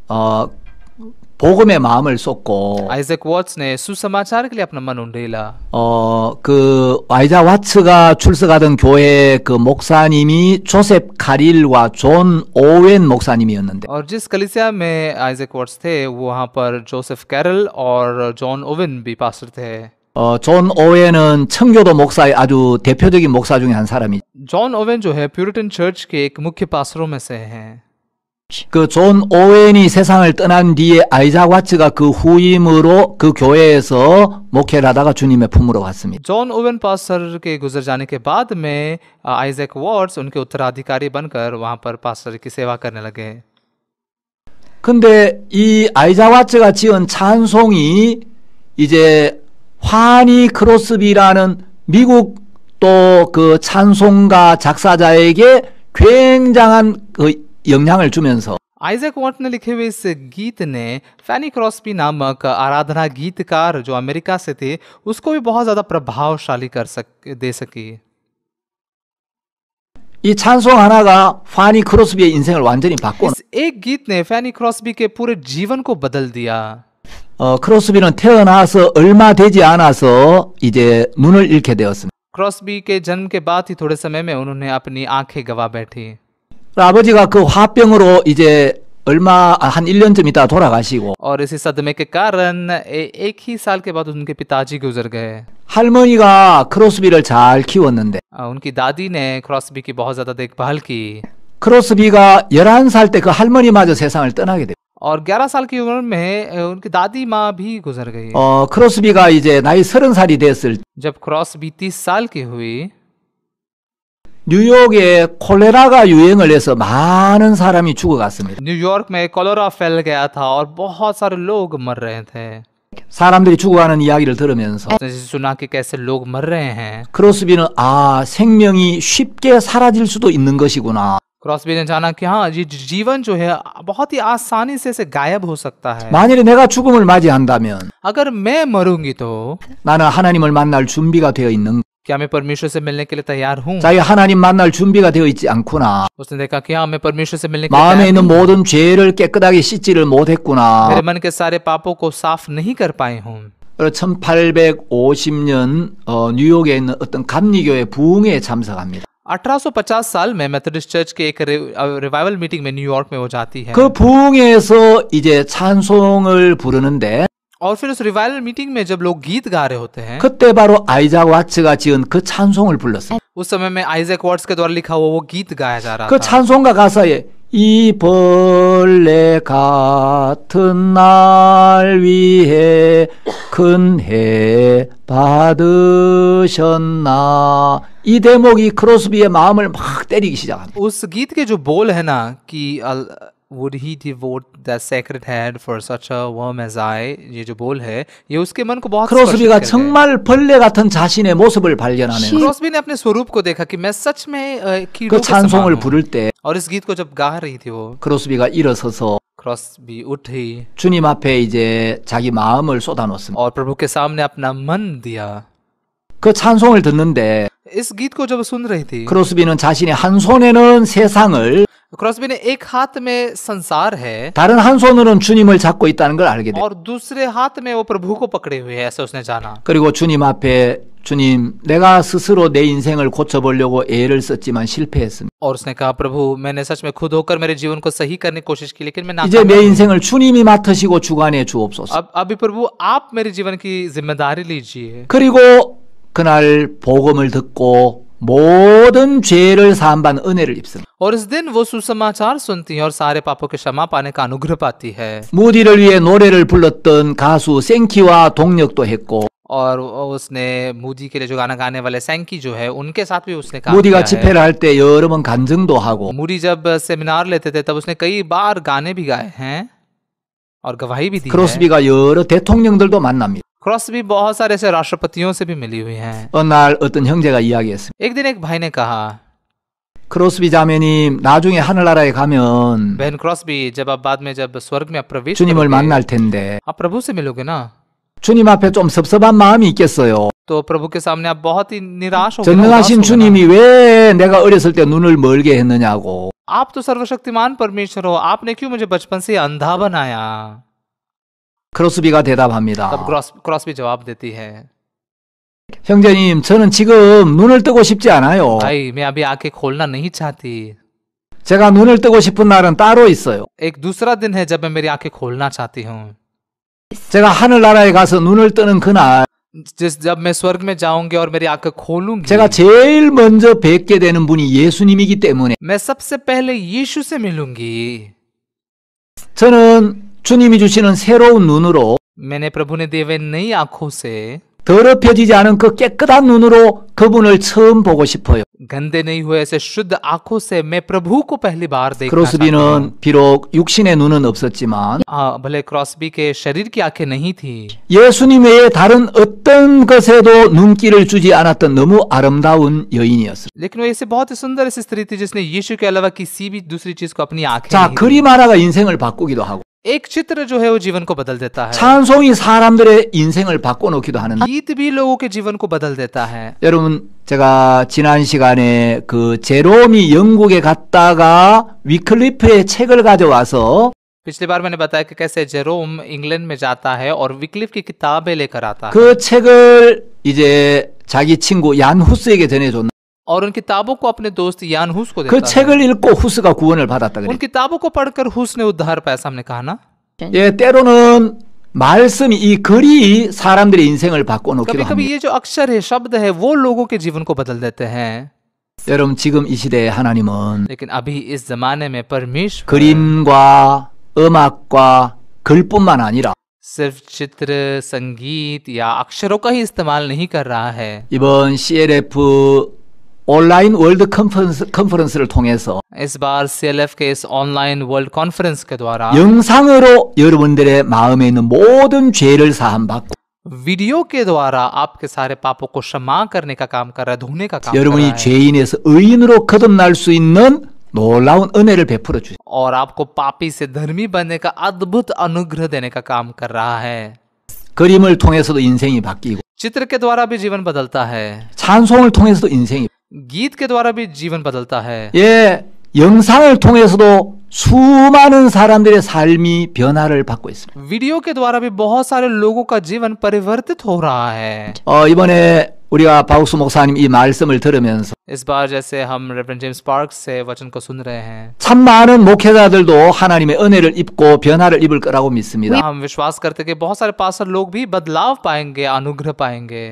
복음의 마음을 쏟고 आइजैक वॉट्स ने सुसमाचार के लिए अपना मन उंडेला। 그 아이작 와츠가 출석하던 교회 그 목사님이 조셉 카릴과 존 오웬 목사님이었는데 और जिस कलीसिया में आइजैक वॉट्स थे वहाँ पर जोसेफ कैरल और जॉन ओवन भी पास्टर थे। 존 오웬은 청교도 목사의 아주 대표적인 목사 중에 한 사람이. जॉन ओवन जो है प्यूरिटन चर्च के एक मुख्य पास्टरों में से हैं। 그 존 오웬이 세상을 떠난 뒤에 아이작 와츠가 그 후임으로 그 교회에서 목회를 하다가 주님의 품으로 갔습니다. जॉन ओवेन पास्टर के गुजर जाने के बाद में आइजैक वॉट्स उनके उत्तराधिकारी बनकर वहां पर पास्टर की सेवा करने लगे। 근데 이 아이작 와츠가 지은 찬송이 이제 화니 크로스비라는 미국 또 그 찬송가 작사자에게 굉장한 그 영향을 주면서 आइजैक वॉट ने लिखे हुए इस गीत ने फैनी क्रॉस्बी नामक आराधना गीतकार जो अमेरिका से थे उसको भी बहुत ज्यादा प्रभावशाली दे सकी। 이 찬송 하나가 파니 크로스비의 인생을 완전히 바꿔. इस एक गीत ने फैनी क्रॉस्बी के पूरे जीवन को बदल दिया। 크로스비는 태어나서 얼마 되지 않아서 이제 눈을 잃게 되었습니다. क्रॉस्बी के जन्म के बाद ही थोड़े समय में उन्होंने अपनी आंखें गवा बैठी। 아버지가 그 화병으로 이제 얼마 한 1년쯤 있다가 돌아가시고 और इसी सदमे के कारण एक ही साल के बाद उनके पिताजी गुजर गए। 할머니가 크로스비를 잘 키웠는데 उनकी दादी ने क्रॉस्बी की बहुत ज्यादा देखभाल की। 크로스비가 11살 때 그 할머니마저 세상을 떠나게 돼요. और 11 साल की उम्र में उनकी दादी माँ भी गुजर गई। 크로스비가 이제 나이 30살이 됐을 जब क्रॉस्बी 30 साल की हुई 뉴욕에 콜레라가 유행을 해서 많은 사람이 죽어갔습니다. न्यूयॉर्क में कोलेरा फैल गया था और बहुत सारे लोग मर रहे थे। 사람들이 죽어가는 이야기를 들으면서 सुना कि कैसे लोग मर रहे हैं। 크로스비는 생명이 쉽게 사라질 수도 있는 것이구나. क्रॉस्बी ने जाना कि हाँ ये जीवन जो है बहुत ही आसानी से इसे गायब हो सकता है। 만일에 내가 죽음을 맞이한다면 अगर मैं मरूंगी तो 나는 하나님을 만날 준비가 되어 있는 क्या मैं परमेश्वर से मिलने के लिए तैयार हूँ? 자기 하나님 만날 준비가 되어 있지 않구나. उसने देखा कि हाँ मैं परमेश्वर से मिलने के लिए 마음에 तैयार 있는 हूँ। 모든 죄를 깨끗하게 씻지를 못했구나. मेरे मन के सारे पापों को साफ नहीं कर पाई हूँ। 1850년 뉴욕에 있는 어떤 감리교회 부흥회에 참석합니다. 1850 साल में मेथोडिस्ट चर्च के एक रिवाइवल मीटिंग में न्यूयॉर्क में वो जाती है। 그 부흥회에서 이제 찬송을 부르는데 और फिर उस रिवाइवल मीटिंग में जब लोग गीत गा रहे होते हैं 그때 바로 아이작 와츠가 지은 그 찬송을 불렀어요. उस समय में आइजैक वॉट्स के द्वारा लिखा हुआ वो गीत गाया जा रहा 그 था। 찬송가 가사에 이 벌레 같은 날 위해 큰 해 받으셨나. 이 대목이 크로스비의 마음을 막 때리기 시작합니다. उस गीत के जो बोल है ना कि would he devote the sacred head for such a worm as I, ये जो बोल है ये उसके मन को बहुत स्पर्शित 크로스비가 कर गया। 정말 벌레 같은 자신의 모습을 발견하는 क्रॉस्बी ने अपने स्वरूप को देखा कि मैं सच में कीड़ों 그 के समान 찬송을 हूँ। 부를 때 और इस गीत को जब गा रही थी वो 크로스비가 일어서서 क्रॉस्बी उठी 주님 앞에 이제 자기 마음을 쏟아놓습니다. और प्रभु के सामने अपना मन दिया। 그 찬송을 듣는데 इस गीत को जब सुन रही थी 크로스비는 자신의 한 손에는 세상을 क्रॉस्बी ने एक हाथ में संसार है 다른 한 손으로는 주님을 잡고 있다는 걸 알게 돼요. और दूसरे हाथ में वो प्रभु को पकड़े हुए है, ऐसे उसने जाना। 그리고 주님 앞에 주님 내가 스스로 내 인생을 고쳐보려고 애를 썼지만 실패했습니다. और उसने कहा प्रभु मैंने सच में खुद होकर मेरे जीवन को सही करने की कोशिश की लेकिन मैं 이제 नाकाम 내 हुई। 인생을 주님이 맡으시고 주관해 주옵소서. अब अभी प्रभु आप मेरे जीवन की जिम्मेदारी लीजिए। 그리고 그날 복음을 듣고 모든 죄를 사함받는 은혜를 입습니다. और इस दिन वो सुसमाचार सुनती है और सारे पापों के क्षमा पाने का अनुग्रह पाती है। 무디를 위해 노래를 불렀던 가수 생키와 동력도 했고 और उसने मूडी के लिए जो गाना गाने वाले सैंकी जो है उनके साथ भी उसने काम 무디가 किया है। 집회를 할 때 여러 번 간증도 하고 मूडी जब सेमिनार लेते थे तब उसने कई बार गाने भी गाए हैं और गवाही भी दी है। 크로스비가 여러 대통령들도 만납니다. क्रॉस्बी बहुत सारे ऐसे राष्ट्रपतियों से भी मिली हुई हैं। 어느 날 어떤 형제가 이야기했습니다. एक दिन एक भाई ने कहा 크로스비 자매님 나중에 하늘나라에 가면 बहन क्रॉस्बी जब आप बाद में जब स्वर्ग में आप प्रवेश 주님을 करोगे, 만날 텐데 आप प्रभु से मिलोगे ना 주님 앞에 좀 섭섭한 마음이 있겠어요. तो प्रभु के सामने आप बहुत ही निराश होगे ना, उदास 전능하신 होगे ना। 주님이 왜 내가 어렸을 때 눈을 멀게 했느냐고. आप तो सर्वशक्तिमान परमेश्वर हो, आपने क्यों मुझे बचपन से अंधा बनाया? 크로스비가 대답합니다. तब क्रॉस्बी जवाब देती है 형제님 저는 지금 눈을 뜨고 싶지 않아요. भाई मैं अभी आंखें खोलना नहीं चाहती। 제가 눈을 뜨고 싶은 날은 따로 있어요. एक दूसरा दिन है जब मैं मेरी आंखें खोलना चाहती हूँ। 제가 하늘나라에 가서 눈을 뜨는 그날 जब मैं स्वर्ग में जाऊंगी और मेरी आंखें खोलूंगी 제가 제일 먼저 뵙게 되는 분이 예수님이기 때문에 मैं सबसे पहले यीशु से मिलूंगी। 저는 주님이 주시는 새로운 눈으로 मैंने प्रभु ने दिए हुए नई आंखों से 더럽혀지지 않은 그 깨끗한 눈으로 그분을 처음 보고 싶어요. गंदे नहीं हुए ऐसे शुद्ध आंखों से मैं प्रभु को पहली बार देखना चाहता हूँ। 크로스비는 비록 육신의 눈은 없었지만 भले क्रॉसबी के शरीर की आंखें नहीं थी, 예수님 외에 다른 어떤 것에도 눈길을 주지 않았던 너무 아름다운 여인이었어요. लेकिन वो ऐसे बहुत ही सुंदर ऐसी स्त्री थी जिसने यीशु के अलावा किसी भी दूसरी चीज को अपनी आंखें 자, नहीं दी। 그림 하나가 인생을 바꾸기도 하고 एक चित्र जो है वो जीवन को बदल देता है। 찬송이 사람들의 인생을 바꿔놓기도 하는데 गीत भी लोगों के जीवन को बदल देता है। 여러분 제가 지난 시간에 그 제롬이 영국에 갔다가 위클리프의 책을 가져와서 पिछली बार मैंने बताया कि कैसे जेरोम इंग्लैंड में जाता है और विक्लिफ की किताबें लेकर आता है 그 책을 이제 자기 친구 얀 후스에게 전해줬는데 और उन किताबों को अपने दोस्त यान हुस को 그 देता है। 책을 읽고 후스가 구원을 받았다 उन 그래. किताबों को पढ़कर हुस ने उद्धार पाया, हमने कहा ना। 예, 때로는 말씀이 이 글이 사람들의 인생을 바꿔놓기도 कभी कभी 합니다. ये जो अक्षर है, शब्द है, वो लोगों के जीवन को बदल देते हैं। 여러분 지금 이 시대에 하나님은 लेकिन अभी इस जमाने में परमेश्वर 그림과 음악과 글뿐만 아니라 सिर्फ चित्र, संगीत या अक्षरों का ही इस्तेमाल नहीं कर रहा है। 이번 CLF 온라인 월드 컨퍼런스를 통해서 इस बार CLF के इस ऑनलाइन वर्ल्ड कॉन्फ्रेंस के द्वारा 영상으로 여러분들의 마음에 있는 모든 죄를 사함받고 वीडियो के द्वारा आपके सारे पापों को क्षमा करने का काम कर रहा है, धोने का काम कर रहा 여러분이 है 죄인에서 의인으로 거듭날 수 있는 놀라운 은혜를 베풀어 주세요. और आपको पापी से धर्मी बनने का अद्भुत अनुग्रह देने का काम कर रहा है। 그림을 통해서도 인생이 바뀌고 चित्र के द्वारा भी जीवन बदलता है, 찬송을 통해서도 인생이 गीत के द्वारा भी जीवन बदलता है, 예, 영상을 통해서도 수많은 사람들의 삶이 변화를 받고 있습니다. वीडियो के द्वारा भी बहुत सारे लोगों का जीवन परिवर्तित हो रहा है। 이번에 우리가 바우스 목사님 이 말씀을 들으면서 इस बार जैसे हम रेवरेंड जेम्स पार्क्स से वचन को सुन रहे हैं, 참 많은 목회자들도 하나님의 은혜를 입고 변화를 입을 거라고 믿습니다. हम विश्वास करते हैं कि बहुत सारे पास्टर लोग भी बदलाव पाएंगे, अनुग्रह पाएंगे।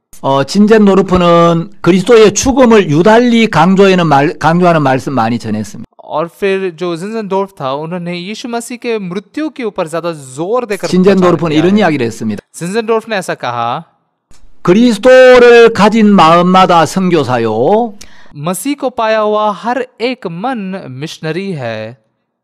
진젠 노르프는 그리스도의 죽음을 유달리 강조하는 말씀 많이 전했습니다. और फिर जो जिंजनडोर्फ था, उन्होंने यीशु मसीह के मृत्यु के ऊपर ज्यादा जोर देकर 진젠 प्रचार 노르프는 किया 이런 है। 이야기를 했습니다. जिंजनडोर्फ ने ऐसा कहा, 그리스도를 가진 마음마다 선교사요. मसीह को पाया हुआ हर एक मन मिशनरी है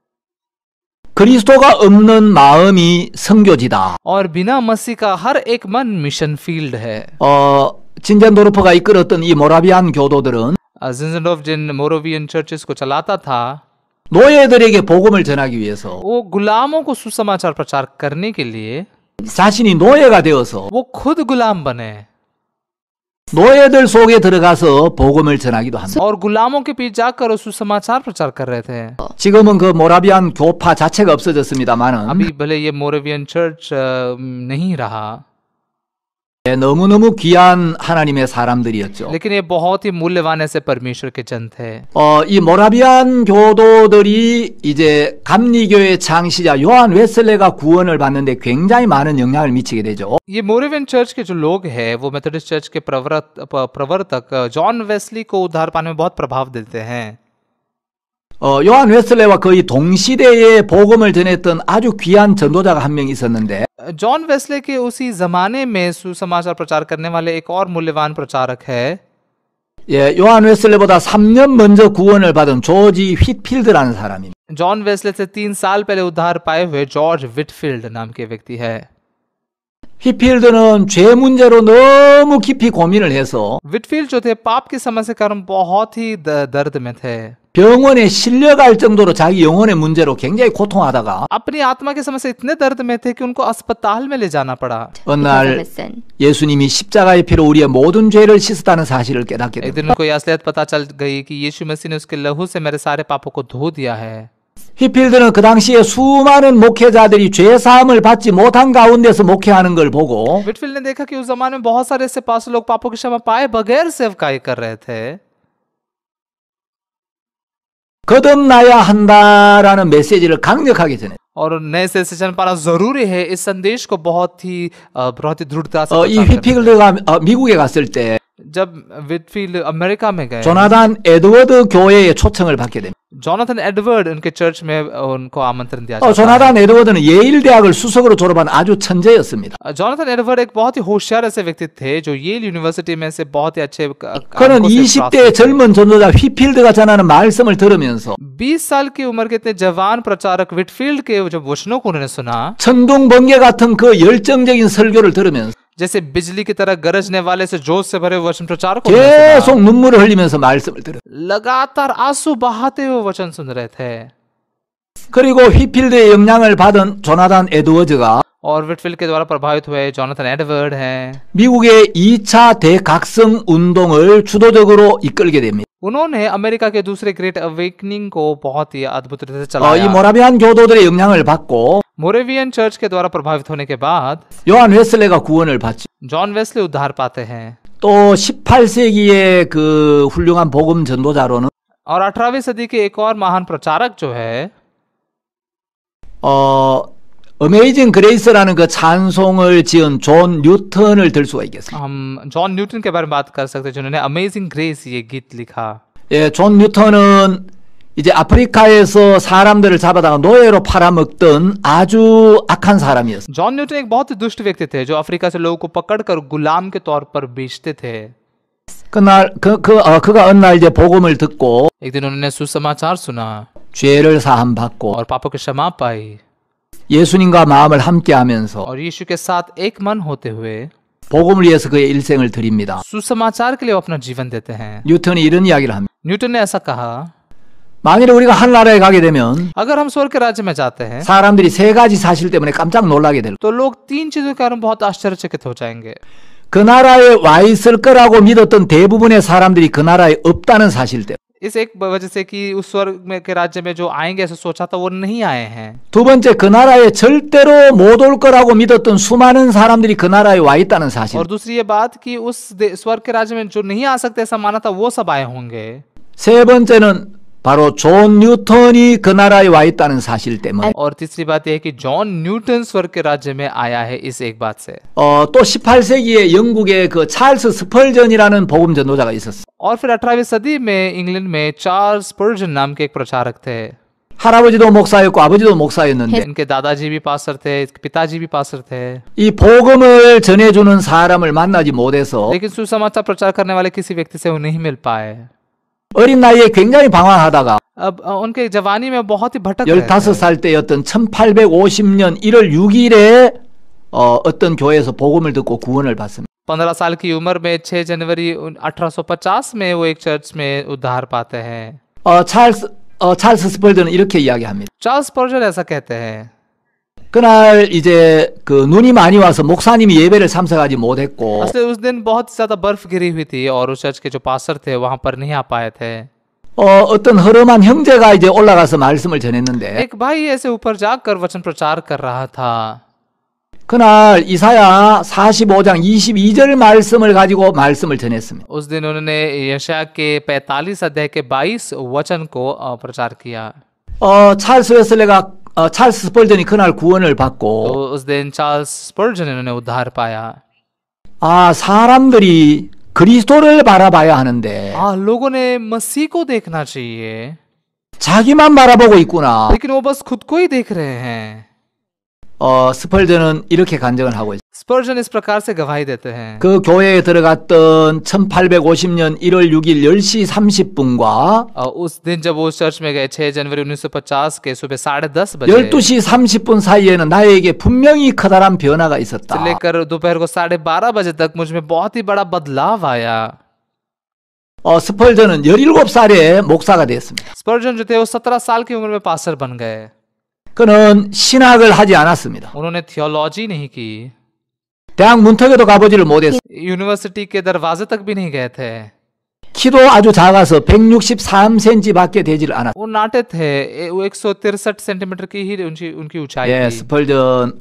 그리스도가 없는 마음이 선교지다. और बिना मसीह का हर एक मन मिशन फील्ड है। 진젠 노르프가 이끌었던 이 모라비안 교도들은 जिंजनडोर्फ जिन मोरोवियन चर्चेस को चलाता था, 노예들에게 복음을 전하기 위해서 वो गुलामों को सुसमाचार प्रचार करने के लिए 자신이 노예가 되어서 वो खुद गुलाम बने 노예들 속에 들어가서 복음을 전하기도 합니다. और गुलामों के पीछे जाकर सुसमाचार प्रचार कर रहे थे। 지금은 그 모라비안 교파 자체가 없어졌습니다만은 अभी भले ये मोरेवियन चर्च नहीं रहा, 너무너무 귀한 하나님의 사람들이었죠. लेकिन ये बहुत ही मूल्यवान ऐसे परमेश्वर के जन थे। 이 모라비안 교도들이 이제 감리교의 창시자 요한 웨슬레가 구원을 받는데 굉장히 많은 영향을 미치게 되죠. ये मोरेवियन चर्च के जो लोग हैं, वो मेथोडिस्ट चर्च के प्रवर्तक जॉन वेस्ली को उद्धार पाने में बहुत प्रभाव देते हैं। 요한 웨슬레와 거의 동시대에 복음을 전했던 아주 귀한 전도자가 한 명 있었는데 जॉन वेस्ले के उसी जमाने में सुसमाचार प्रचार करने वाले एक और मूल्यवान प्रचारक है, 예, 요한 웨슬레보다 3년 먼저 구원을 받은 조지 휘필드라는 사람입니다. जॉन वेस्ले से 3 साल पहले उद्धार पाए हुए जॉर्ज विटफील्ड नाम के व्यक्ति है। 휘필드는 죄 문제로 너무 깊이 고민을 해서 विटफील्ड जो थे पाप की समस्या के कारण बहुत ही दर्द में थे। 병원에 실려갈 정도로 자기 영혼의 문제로 굉장히 고통하다가 अपनी आत्मा की समस्या इतने दर्द में थे कि उनको अस्पताल में ले जाना पड़ा। 어느 날 예수님이 십자가의 피로 우리의 모든 죄를 씻었다는 사실을 깨닫게 एक 됩니다. दिन उनको यह असलियत पता चल गई कि यीशु मसीह ने उसके लहू से मेरे सारे पापों को धो दिया है। 휘필드는 그 당시에 수많은 목회자들이 죄 사함을 받지 못한 가운데서 목회하는 걸 보고 विटफील्ड ने देखा कि उस जमाने में बहुत सारे ऐसे पास लोग पापों की क्षमा पाए बगैर सेवकाई कर रहे थे। 거듭나야 한다라는 메시지를 강력하게 전해. और नए से सेशन पाना जरूरी है, इस संदेश को बहुत ही दृढ़ता से 이 प्रचार करना। 휘필드가 미국에 갔을 때 जब विटफील्ड अमेरिका में गए, 조나단 에드워드 교회에 초청을 받게 됩니다. जोनाथन एडवर्ड उनके चर्च में उनको आमंत्रण दिया जाता है। 조나단 에드워드는 예일 대학을 수석으로 졸업한 아주 천재였습니다. जोनाथन एडवर्ड एक बहुत ही होशियार ऐसे व्यक्ति थे जो येल यूनिवर्सिटी में से बहुत ही अच्छे 그는 20대의 젊은 전도자 휘필드가 전하는 말씀을 들으면서 20 साल की उम्र के इतने जवान प्रचारक विटफील्ड के जब वचनों को उन्होंने सुना, 천둥 번개 같은 그 열정적인 설교를 들으면서 जैसे बिजली की तरह गरजने वाले से जोश से भरे वचन प्रचार को उन्होंने सुना, 계속 눈물을 흘리면서 말씀을 들어요. लगातार आंसू बहाते हुए वचन सुन रहे थे। 그리고 휘필드의 영향을 받은 조나단 에드워즈가 और विटफील्ड के द्वारा प्रभावित हुए जोनाथन एडवर्ड हैं। 미국의 2차 대각성 운동을 주도적으로 이끌게 됩니다. उन्होंने अमेरिका के दूसरे ग्रेट अवेकनिंग को बहुत ही अद्भुत रीति से 이 चलाया। 모라비안 교도들의 영향을 받고 मोरेवियन चर्च के द्वारा प्रभावित होने के बाद 요한 웨슬레가 구원을 받죠. जॉन वेस्ले उद्धार पाते हैं। 또 18세기의 그 훌륭한 복음 전도자로는 और 18वीं सदी के एक और महान प्रचारक जो है 어메이징 그레이스라는 그 찬송을 지은 존 뉴턴을 들 수가 있겠습니다. हम जॉन न्यूटन के बारे में बात कर सकते हैं जिन्होंने अमेजिंग ग्रेस ये गीत लिखा। 예, 존 뉴턴은 이제 아프리카에서 사람들을 잡아다가 노예로 팔아먹던 아주 악한 사람이었어요. जॉन न्यूटन एक बहुत ही दुष्ट व्यक्ति थे जो अफ्रीका से लोगों को पकड़कर गुलाम के तौर पर बेचते थे। 그날 그가 어느 날 이제 복음을 듣고 एक दिन उन्होंने सुसमाचार सुना 죄를 사함 받고 और पापों की क्षमा पाई 예수님과 마음을 함께하면서 और यीशु के साथ एक मन होते हुए 복음을 위해서 그의 일생을 드립니다. सुसमाचार के लिए वो अपना जीवन देते हैं। 뉴턴이 이런 이야기를 합니다. न्यूटन ने ऐसा कहा, 만일에 우리가 하늘나라에 가게 되면 अगर हम स्वर्ग के राज्य में जाते हैं 사람들이 세 가지 사실 때문에 깜짝 놀라게 될 거예요. तो लोग 3 चीजों के कारण बहुत आश्चर्यचकित हो जाएंगे। 그 나라에 와 있을 거라고 믿었던 대부분의 사람들이 그 나라에 없다는 사실 때문에. इस एक वजह से कि उस स्वर्ग में के राज्य में जो आएंगे ऐसा सोचा था वो नहीं आए हैं। 두 번째 그 나라에 절대로 못 올 거라고 믿었던 수많은 사람들이 그 나라에 와 있다는 사실. और दूसरी ये बात कि उस स्वर्ग के राज्य में जो नहीं आ सकते ऐसा माना था वो सब आए होंगे। 세 번째는 바로 존 뉴턴이 그 나라에 와 있다는 사실 때문에. और तीसरी बात यह है कि जॉन न्यूटन स्वर्ग के राज्य में आया है इस एक बात से। 또 18세기에 영국의 그 찰스 스펄전이라는 복음 전도자가 있었어요. और फिर 18वीं सदी में इंग्लैंड में चार्ल्स स्पर्जन नाम के एक प्रचारक थे। 할아버지도 목사였고 아버지도 목사였는데 इनके दादाजी भी पास्टर थे, पिताजी भी पास्टर थे। 이 복음을 전해주는 사람을 만나지 못해서 लेकिन सुसमाचार प्रचार करने वाले किसी व्यक्ति से वो नहीं मिल पाए। 어린 나이에 굉장히 방황하다가 अब उनके जवानी में बहुत ही भटक रहे थे। 15살 때였던 1850년 1월 6일에 어떤 교회에서 복음을 듣고 구원을 받습니다. 15 साल की उम्र में 6 जनवरी 1850 में वो एक चर्च में उद्धार पाते हैं। 찰스 스펄전은 이렇게 이야기합니다. चार्ल्स स्पर्जन ऐसा कहते हैं, 그날 이제 그 눈이 많이 와서 목사님이 예배를 참석하지 못했고 असल उस दिन बहुत ज्यादा बर्फ गिरी हुई थी और उस चर्च के जो पास्टर थे वहां पर नहीं आ पाए थे। 어떤 허름한 형제가 이제 올라가서 말씀을 전했는데 एक भाई ऐसे ऊपर जाकर वचन प्रचार कर रहा था। 그날 이사야 45장 22절 말씀을 가지고 말씀을 전했습니다. उस दिन उन्होंने यशायाह के 45 अध्याय के 22 वचन को प्रचार किया। 찰스 스펄전이 그날 구원을 받고 तो उस दिन चार्ल्स स्पर्जन इन्होंने उद्धार पाया। 사람들이 그리스도를 바라봐야 하는데 लोगों ने मसीह को देखना चाहिए, 자기만 바라보고 있구나. लेकिन वो बस खुद को ही देख रहे हैं। 스펄전은 이렇게 간증을 하고 있어요. स्पर्जन इस प्रकार से गवाही देते हैं। 그 교회에 들어갔던 1850년 1월 6일 10시 30분과 उस दिन जब वो उस चर्च में गए 6 जनवरी 1950 के सुबह 10:30 बजे 12시 30분 사이에는 나에게 분명히 커다란 변화가 से 있었다. लेकर दोपहर को 12:30 बजे तक मुझ में बहुत ही बड़ा बदलाव आया। 스펄전은 17살에 목사가 됐습니다. स्पर्जन जो थे वो 17 साल की उम्र में पास्टर बन गए। 그는 신학을 하지 않았습니다. उन्होंने थियोलॉजी नहीं की, 대학 문턱에도 가보지를 못했어요. यूनिवर्सिटी के दरवाजे तक भी नहीं गए थे। 키도 아주 작아서 163cm밖에 되질 않았어요. वो नाटे थे, वो 163 सेंटीमीटर की ही उनकी ऊंचाई 예, थी। 스펄전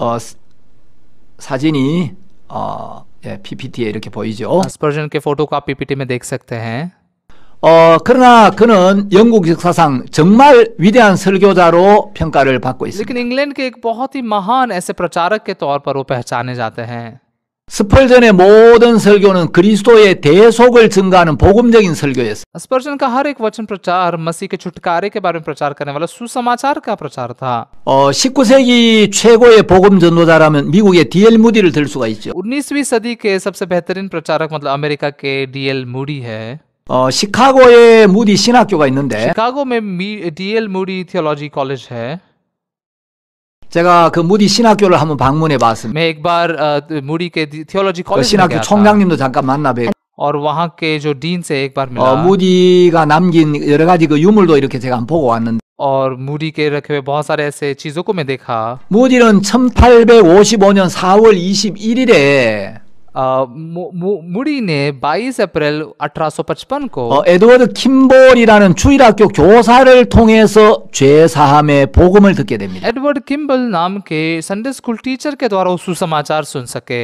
사진이 PPT에 이렇게 보이죠. स्पर्जन के फोटो को आप पीपीटी में देख सकते हैं। 그러나 그는 영국 역사상 정말 위대한 설교자로 평가를 받고 있습니다. लेकिन इंग्लैंड के एक बहुत ही महान ऐसे प्रचारक के तौर पर वो पहचाने जाते हैं। 스펄전의 모든 설교는 그리스도의 대속을 증가하는 복음적인 설교였어요. स्पर्जन का हर एक वचन प्रचार मसीह के छुटकारे के बारे में प्रचार करने वाला सुसमाचार का प्रचार था। 19세기 최고의 복음 전도자라면 미국의 D.L. 무디를 들 수가 있죠. 19वीं सदी के सबसे बेहतरीन प्रचारक मतलब अमेरिका के डीएल मूडी है। 시카고에 무디 신학교가 있는데 शिकागो में डीएल मूडी थियोलॉजी कॉलेज है। 제가 그 무디 신학교를 한번 방문해 봤습니다. मैं एक बार मूडी के थियोलॉजी 그 कॉलेज में 신학교 गया था 총장님도 잠깐 만나 뵙고 और वहाँ के जो डीन से एक बार मिला 무디가 남긴 여러 가지 그 유물도 이렇게 제가 한번 보고 왔는데 और मूडी के रखे हुए बहुत सारे ऐसे चीजों को मैं देखा। 무디는 1855년 4월 21일에 मूडी ने 22 अप्रैल 1855 को 에드워드 킴볼이라는 주일학교 교사를 통해서 죄사함의 복음을 듣게 됩니다. एडवर्ड किम्बल नाम के संडे स्कूल टीचर के द्वारा वो सुसमाचार सुन सके।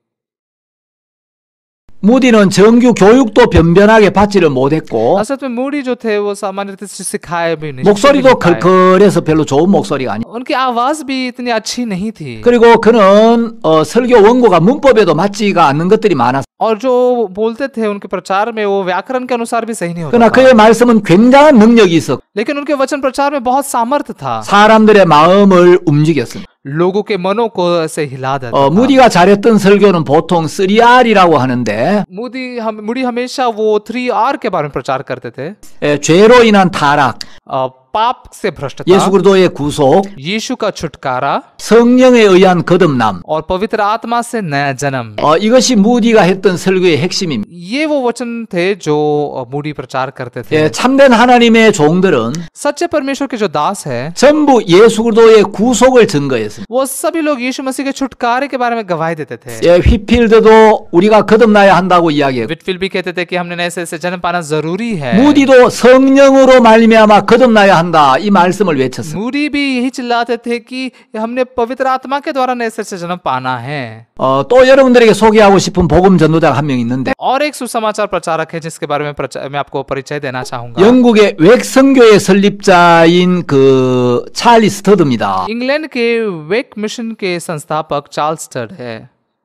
무디는 정규 교육도 변변하게 받지를 못했고 असल में मूडी जो थे वो सामान्य रीति से सिखाए भी नहीं, 목소리도 걸걸해서 별로 좋은 목소리가 아니에요. उनकी आवाज भी इतनी अच्छी नहीं थी 그리고 그는 설교 원고가 문법에도 맞지가 않는 것들이 많았어요. और जो बोलते थे उनके प्रचार में वो व्याकरण के अनुसार भी सही नहीं होता 그러나 था। 그의 말씀은 굉장한 능력이 있었고 लेकिन उनके वचन प्रचार में बहुत सामर्थ्य था, 사람들의 마음을 움직였습니다. लोगों के मनों को ऐसे हिला देता था। 무디가 잘했던 설교는 보통 3R이라고 하는데 मूडी हमेशा वो 3R के बारे में प्रचार करते थे। 죄로 인한 타락, पाप से भ्रष्टता, 예수 그리스도의 구속, यीशु का छुटकारा 성령에 의한 거듭남. और पवित्र आत्मा से नया जन्म, 이것이 무디가 했던 설교의 핵심입니다. ये वो वचन थे जो मूडी प्रचार करते थे। 참된 하나님의 종들은 सच्चे परमेश्वर के जो दास है 전부 예수 그리스도의 구속을 증거했습니다. वो सभी लोग यीशु मसीह के छुटकारे के बारे में गवाही देते थे। 휘필드도 우리가 거듭나야 한다고 이야기했고 विटफील्ड भी कहते थे कि हमने नए से जन्म पाना जरूरी है। 무디도 성령으로 말미암아 거듭나야 한다 이 말씀을 외쳤습니다. मूडी भी यही चिल्लाते थे कि हमने पवित्र आत्मा के द्वारा नए से जन्म पाना है। 또 여러분들에게 소개하고 싶은 복음 전도자가 한 명 있는데 और एक सुसमाचार प्रचारक है जिसके बारे में मैं आपको परिचय देना चाहूंगा। 영국의 웩성교의 설립자인 그 찰리 스터드입니다. इंग्लैंड के वेक मिशन के संस्थापक चार्ल्स स्टड है।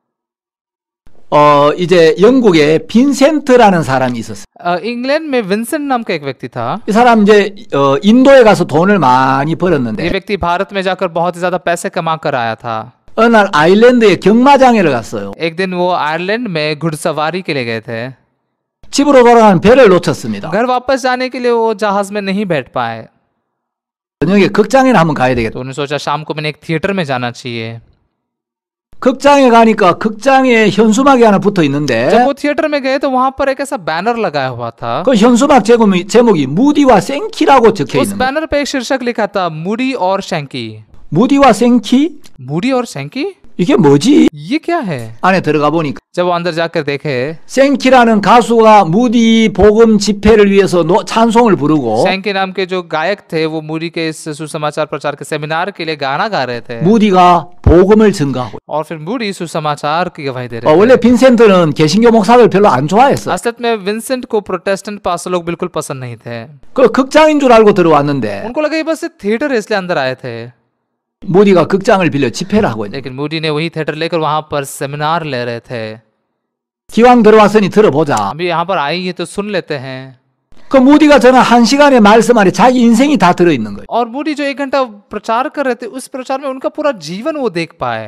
이제 영국에 빈센트라는 사람이 있었어요. इंग्लैंड में विंसेंट नाम का एक व्यक्ति था। 이 사람 이제 인도에 가서 돈을 많이 ये 벌었는데 व्यक्ति भारत में जाकर बहुत ही ज्यादा पैसे कमा कर आया था। 어느 날 아일랜드에 경마장에를 갔어요. एक दिन वो आयरलैंड में घुड़सवारी के लिए गए थे। 집으로 돌아가는 배를 놓쳤습니다. घर वापस जाने के लिए वो जहाज में नहीं बैठ पाए, 저녁에 극장에 한번 가야 되겠다. तो उन्होंने सोचा शाम को मैंने एक थिएटर में जाना चाहिए। 극장에 가니까 극장에 현수막이 하나 붙어 जब 있는데 वो थिएटर में गए तो वहां पर एक ऐसा बैनर लगाया हुआ था। 그 현수막 제목이 무디와 생키라고 적혀 उस 있는 거예요. बैनर पे एक शीर्षक लिखा था मूडी और शैंकी। 무디와 생키? मूडी और शैंकी 이게 뭐지? ये क्या है? 안에 들어가 보니까 जब वो अंदर जाकर देखे, 생키라는 가수가 무디 복음 집회를 위해서 찬송을 부르고 शैंकी नाम के जो गायक थे वो मूडी के इस सुसमाचार प्रचार के सेमिनार के लिए गाना गा रहे थे 무디가 복음을 증가하고 और फिर मूडी सुसमाचार की गवाही दे रहे 원래 थे। 빈센트는 개신교 목사들 별로 안 좋아했어. असल में विंसेंट को प्रोटेस्टेंट पास्टर लोग बिल्कुल पसंद नहीं थे। 그 극장인 줄 알고 들어왔는데 उनको लगा ये बस थिएटर है इसलिए अंदर आए थे। 무디가 극장을 빌려 집회를 하고 있는. लेकिन मूडी ने वही थिएटर लेकर वहां पर सेमिनार ले रहे थे। 기왕 들어왔으니 들어보자. अभी यहाँ पर आई है तो सुन लेते हैं। 그 무디가 저는 1시간의 말씀 안에 자기 인생이 다 들어있는 거예요. और मूडी जो 1 घंटा प्रचार कर रहे थे उस प्रचार में उनका पूरा जीवन वो देख पाए।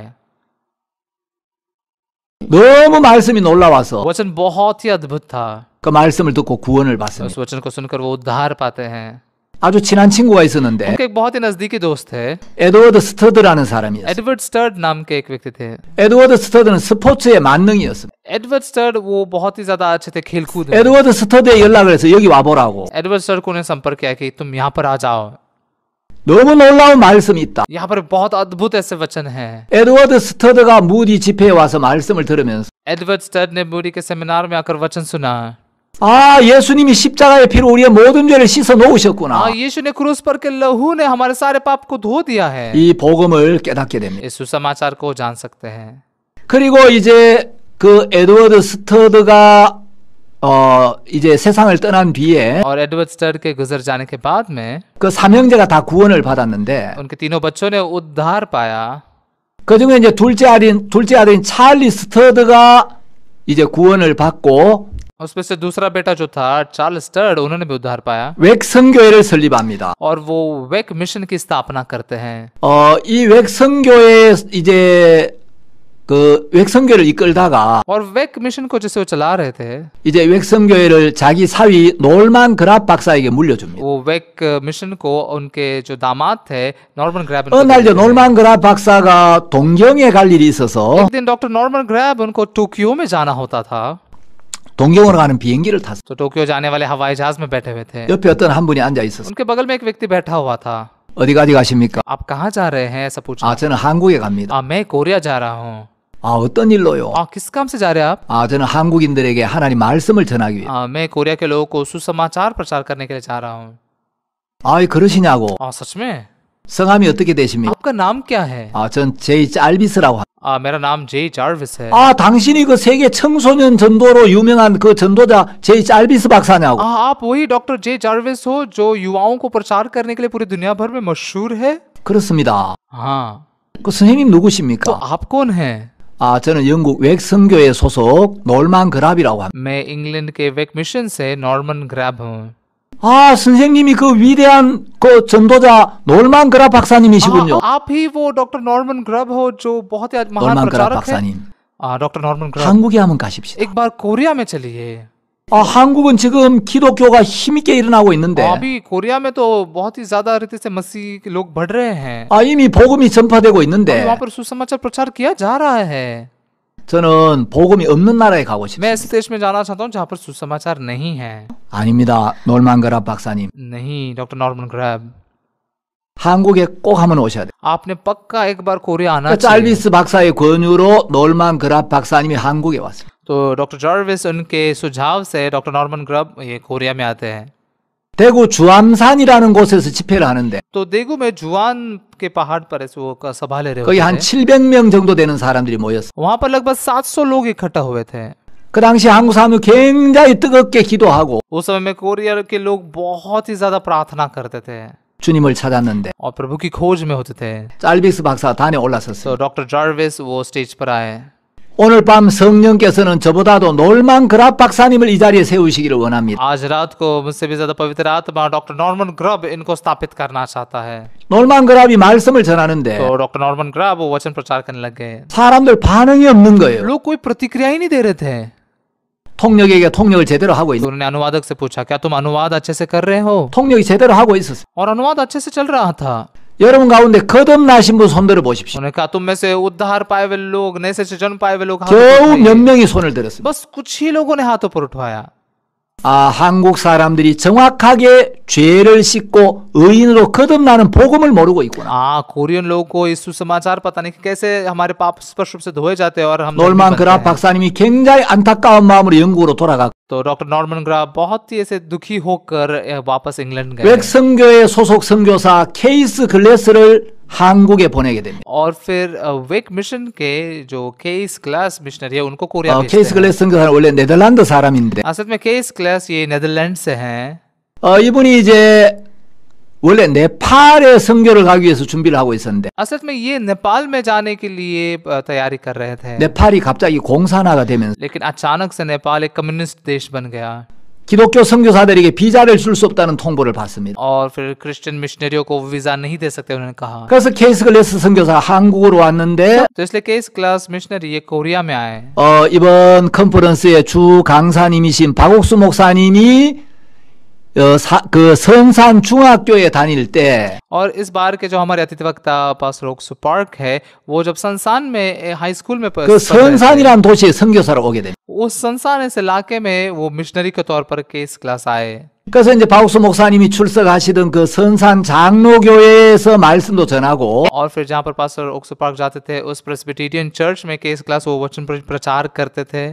너무 말씀이 놀라워서 वचन बहुत ही अद्भुत था। 그 말씀을 듣고 구원을 उस 받습니다. वचन को सुनकर वो उद्धार पाते हैं। 아주 친한 친구가 있었는데 उनके एक बहुत ही नजदीकी दोस्त थे, 에드워드 스터드라는 사람이었어요. एडवर्ड स्टर्ड नाम के एक व्यक्ति थे। 에드워드 스터드는 스포츠의 만능이었습니다. एडवर्ड स्टर्ड वो बहुत ही ज्यादा अच्छे थे खेलकूद में। 에드워드 스터드에 연락을 해서 여기 와보라고. एडवर्ड स्टर्ड को उन्हें संपर्क किया कि तुम यहाँ पर आ जाओ, 너무 놀라운 말씀이 있다. यहाँ पर बहुत अद्भुत ऐसे वचन हैं। 에드워드 스터드가 무디 집회에 와서 말씀을 들으면서 एडवर्ड स्टर्ड ने मूडी के सेमिनार में आकर वचन सुना। 예수님이 십자가의 피로 우리의 모든 죄를 씻어 놓으셨구나. हाँ, यीशु ने क्रूस पर के लहू ने हमारे सारे पाप को धो दिया है। 이 복음을 깨닫게 됩니다. इस सुसमाचार को जान सकते हैं। 그리고 이제 그 에드워드 스터드가 이제 세상을 떠난 뒤에 और एडवर्ड स्टर्ड के गुजर जाने के बाद में 그 삼형제가 다 구원을 받았는데 उनके तीनों बच्चों ने उद्धार पाया। 그중에 이제 둘째 아들인 찰리 스터드가 이제 구원을 받고 उसमें से दूसरा बेटा जो था चार्ल्स स्टर्ड, उन्होंने भी उद्धार पाया 웩 선교회를 설립합니다. और वो वेक मिशन की स्थापना करते हैं। 이 웩 선교회 이제 그 웩 선교를 이끌다가 और वेक मिशन को जैसे वो चला रहे थे, 이제 웩 선교회를 자기 사위 놀만 그랍 박사에게 물려줍니다. वो वेक मिशन को उनके जो दामाद थे नॉर्मन ग्रैब 어느 날 이제 놀만 그랍 박사가 동경에 갈 일이 있어서 एक दिन डॉक्टर नॉर्मन ग्रैब उनको टोक्यो में जाना होता था, 동경으로 가는 비행기를 탔어요. तो टोक्यो जाने वाले हवाई जहाज में बैठे हुए थे। 옆에 어떤 한 분이 앉아 있었어요. उनके बगल में एक व्यक्ति बैठा हुआ था। 어디까지 가십니까? आप कहाँ जा रहे हैं, ऐसा पूछा। 저는 한국에 갑니다. मैं कोरिया जा रहा हूँ। 어떤 일로요? किस काम से जा रहे हैं आप? 저는 한국인들에게 하나님 말씀을 전하기 위해. मैं कोरिया के लोगों को सुसमाचार प्रचार करने के लिए जा रहा हूँ। 그러시냐고. सच में? 성함이 어떻게 되십니까? आपका नाम क्या है? 전 제이 짤비스라고 합니다. मेरा नाम 제이 자르비스 है। 당신이 그 세계 청소년 전도로 유명한 그 전도자 제이 짤비스 박사냐고. आप वही डॉक्टर जे जार्विस हो जो युवाओं को प्रचार करने के लिए पूरी दुनिया भर में मशहूर है? 그렇습니다. हाँ। 그 선생님 तो 누구십니까? आप कौन हैं? 저는 영국 웩 선교회 소속 놀만 그랍이라고 합니다. मैं इंग्लैंड के वेक मिशन से नॉर्मन ग्रैब हूँ। 선생님이 그 위대한 그 전도자 놀만 그랍 박사님이시군요. आप ही वो डॉक्टर नॉर्मन ग्रैब हो जो बहुत ही महान 놀만 그랍 प्रचारक है। 박사님. Doctor Norman Grubb, 한국에 한번 가십시다. एक बार कोरिया में चलिए। 한국은 지금 기독교가 힘있게 일어나고 있는데 अभी कोरिया में तो बहुत ही ज्यादा रीति से मसीह के लोग बढ़ रहे हैं। 이미 복음이 전파되고 있는데 वहाँ पर सुसमाचार प्रचार किया जा रहा है। 저는 복음이 없는 나라에 가고 싶습니다. मैं ऐसे देश में जाना चाहता हूँ जहाँ पर सुसमाचार नहीं है। 아닙니다. 놀만 그랍 박사님. नहीं डॉक्टर नॉर्मन ग्रैब, 한국에 꼭 한번 오셔야 돼요. आपने पक्का एक बार कोरिया आना चाहिए। 짤비스 박사의 권유로 놀만 그랍 박사님이 한국에 왔어요. तो डॉक्टर जार्विस उनके सुझाव से डॉक्टर नॉर्मन ग्रब ये कोरिया में आते हैं। 대구 주암산이라는 곳에서 집회를 하는데 तो देगू में जुआन के पहाड़ पर ऐसे वो सभा ले रहे 거의 한 थे। 700명 정도 되는 사람들이 모였어요. वहां पर लगभग 700 लोग इकट्ठा हुए थे। 그 당시 한국 사람은 굉장히 뜨겁게 기도하고 उस समय में कोरिया के लोग बहुत ही ज्यादा प्रार्थना करते थे 주님을 찾았는데 और प्रभु की खोज में होते थे। 짤비스 박사 단에 올라섰어요. तो डॉक्टर जार्विस वो स्टेज पर आए। 오늘 밤 성령께서는 저보다도 놀만 그랍 박사님을 이 자리에 세우시기를 원합니다. आज रात को मुझसे भी ज्यादा पवित्र आत्मा डॉक्टर नॉर्मन ग्रब इनको स्थापित करना चाहता है। 놀만 그랍이 말씀을 전하는데 तो डॉक्टर नॉर्मन ग्रब वो वचन प्रचार करने लग गए। 사람들 반응이 없는 거예요. लोग कोई प्रतिक्रिया ही नहीं दे रहे थे। 통역에게 통역을 제대로 하고 तो 있는 उन्होंने अनुवादक से पूछा, क्या तुम अनुवाद अच्छे से कर रहे हो? 통역이 제대로 하고 있었어요. और अनुवाद अच्छे से चल रहा था। 여러분 가운데 거듭나신 분 손들어 보십시오. उन्होंने कहा तुम में से उद्धार पाए हुए लोग, नए से जन्म पाए हुए लोग हाथ 겨우 몇 उठाइए। 명이 손을 들었습니다. बस कुछ ही लोगों ने हाथ ऊपर उठाया। 한국 사람들이 정확하게 죄를 씻고 의인으로 거듭나는 복음을 모르고 있구나. कोरियन लोगों को इस सुसमाचार पता नहीं कि कैसे हमारे पाप स्पष्ट रूप से धोए जाते हैं और हम 놀만 धर्मी बनते 그랍 हैं। 박사님이 굉장히 안타까운 마음으로 영국으로 돌아갔고 तो डॉक्टर नॉर्मन ग्राफ बहुत ही ऐसे दुखी होकर वापस इंग्लैंड गए 웩 선교회 소속 선교사 케이스 글래스를 한국에 보내게 됩니다. और फिर वेक मिशन के जो केस क्लास मिशनरी है उनको कोरिया भेजते 케이스 हैं। 글래스 선교사는 원래 네덜란드 사람인데 असल में केस क्लास ये नेदरलैंड से हैं। 이분이 이제 원래 네팔에 선교를 가기 위해서 준비를 하고 있었는데 असल में ये नेपाल में जाने के लिए तैयारी कर रहे थे, 네팔이 갑자기 공산화가 되면서 लेकिन अचानक से नेपाल एक कम्युनिस्ट देश बन गया 기독교 선교사들에게 비자를 줄 수 없다는 통보를 받습니다. और फिर क्रिश्चियन मिशनरियों को वीजा नहीं दे सकते उन्होंने कहा। 그래서 케이스 글래스 선교사가 한국으로 왔는데 तो इसलिए केस क्लास मिशनरी ये कोरिया में आए। 이번 컨퍼런스의 주 강사님이신 박옥수 목사님이 그 선산 중학교에 다닐 때 और इस बार के जो हमारे अतिथि वक्ता पास्टर ओक्सू पार्क है, वो जब संसान में हाई स्कूल में 그 선산이라는 도시에 선교사로 오게 됩니다. उस संसान इस इलाके में वो मिशनरी के तौर पर केस क्लास आए। 그래서 이제 박옥수 목사님이 출석하시던 그 선산 장로교회에서 말씀도 전하고 और फिर जहाँ पर पास्टर ओक्सू पार्क जाते थे उस प्रेस्बिटेरियन चर्च में केस क्लास वो वचन प्रचार करते थे।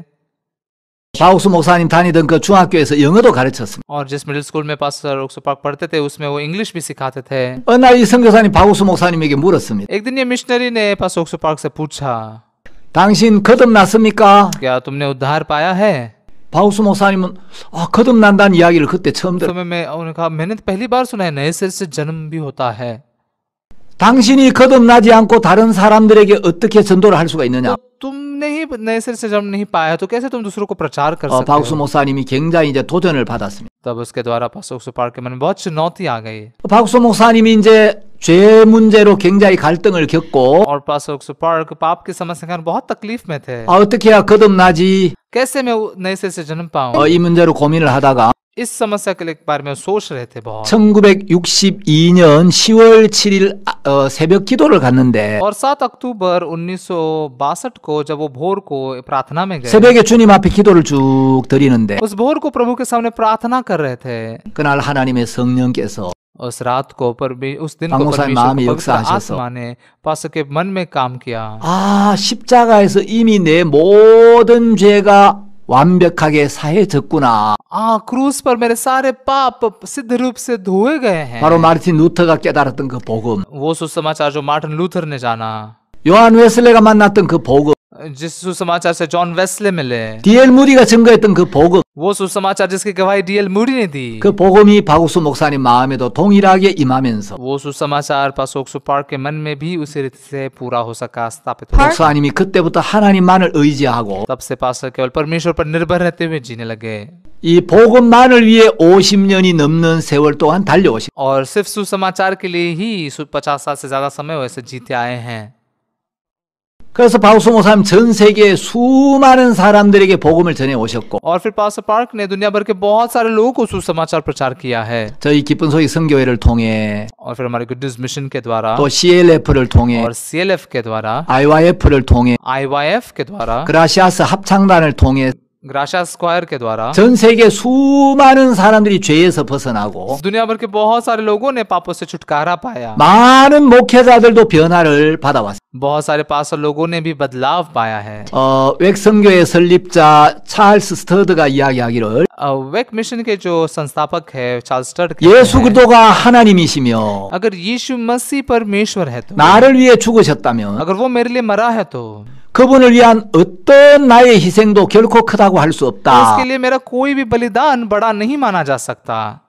박옥수 목사님 다니던 그 중학교에서 영어도 가르쳤습니다. और जिस मिडिल स्कूल में पास्टर ओक्सू पार्क पढ़ते थे उसमें वो इंग्लिश भी सिखाते थे। 어느 날 이 선교사님 박옥수 목사님에게 물었습니다. एक दिन ये मिशनरी ने पास्टर ओक्सू पार्क से पूछा, 당신 거듭났습니까? क्या तुमने उद्धार पाया है? 박옥수 목사님은 거듭난다는 이야기를 그때 처음 उस 들었어요. समय में उन्होंने कहा मैंने तो पहली बार सुना है नए सिर से जन्म भी होता है। 당신이 거듭나지 않고 다른 사람들에게 어떻게 전도를 할 수가 있느냐? तो तुमने ही नए सिर से जन्म नहीं पाया तो कैसे तुम दूसरों को प्रचार कर सकते 박수 हो? 목사님이 굉장히 이제 도전을 받았습니다. तब उसके द्वारा पास्टर सुपार के मन में बहुत चुनौती आ गई 박수 목사님이 이제 죄 문제로 굉장히 갈등을 겪고 और पास्टर सुपार के पाप की समस्या के कारण बहुत तकलीफ में थे। 어떻게 해야 거듭나지? कैसे मैं नए सिर से जन्म पाऊं? 이 문제로 고민을 하다가 इस समस्या के बारे में सोच रहे थे बहुत। 1962년 10월 7일 새벽 기도를 갔는데 और 7 अक्टूबर 1962 को जब वो भोर को प्रार्थना में गए, 새벽에 주님 앞에 기도를 쭉 드리는데 उस भोर को प्रभु के सामने प्रार्थना कर रहे थे। 그날 하나님의 성령께서 उस रात को उस दिन को 박목사님 परमेश्वर 마음이 को पवित्र 역사하셔서 आत्मा ने पास्टर के मन में काम किया। 십자가에서 이미 내 모든 죄가 완벽하게 사해졌구나. क्रूस पर मेरे सारे पाप सिद्ध रूप से धोए गए हैं। 바로 마르틴 루터가 깨달았던 그 복음, वो सुसमाचार जो मार्टिन लूथर ने जाना, 요한 웨슬레가 만났던 그 복음, जिस सुसमाचार से जॉन वेस्ले मिले, D.L. 무디가 증거했던 그 복음, वो सुसमाचार जिसकी गवाही डीएल मूडी ने दी, 그 복음이 박우수 목사님 마음에도 동일하게 임하면서 वो सुसमाचार पास्टर सुपार के मन में भी उसी रीति से पूरा हो सका, स्थापित हो। 목사님이 그때부터 하나님만을 의지하고 तब से पास्टर केवल परमेश्वर पर निर्भर रहते हुए जीने लगे 이 복음만을 위해 50년이 넘는 세월 동안 달려오신 और सिर्फ सुसमाचार के लिए ही 50 साल से ज्यादा समय वैसे जीते आए हैं। 그래서 박우수 목사님 전 세계 수많은 사람들에게 복음을 전해 오셨고 और फिर पास्टर पार्क ने दुनिया भर के बहुत सारे लोगों को सुसमाचार प्रचार किया है 저희 기쁜 소식 선교회를 통해 और फिर हमारे गुड न्यूज मिशन के द्वारा 또 CLF를 통해 और CLF के द्वारा, IYF를 통해 IYF के द्वारा, 그라시아스 합창단을 통해 ग्राशा स्क्वायर के द्वारा 전 세계 수많은 사람들이 죄에서 벗어나고 दुनिया भर के बहुत सारे लोगों ने पापों से छुटकारा पाया। 많은 목회자들도 변화를 받아왔어요. बहुत सारे पास्टर लोगों ने भी बदलाव पाया है। 웩성교회 설립자 찰스 스터드가 이야기하기를 वेक मिशन के जो संस्थापक है चार्ल्स स्टड 예수 그리스도가 하나님이시며 अगर यीशु मसीह परमेश्वर है तो, 나를 위해 죽으셨다면 अगर वो मेरे लिए मरा है तो 그분을 위한 어떤 나의 희생도 결코 크다고 할 수 없다. इसके लिए मेरा कोई भी बलिदान बड़ा नहीं माना जा सकता।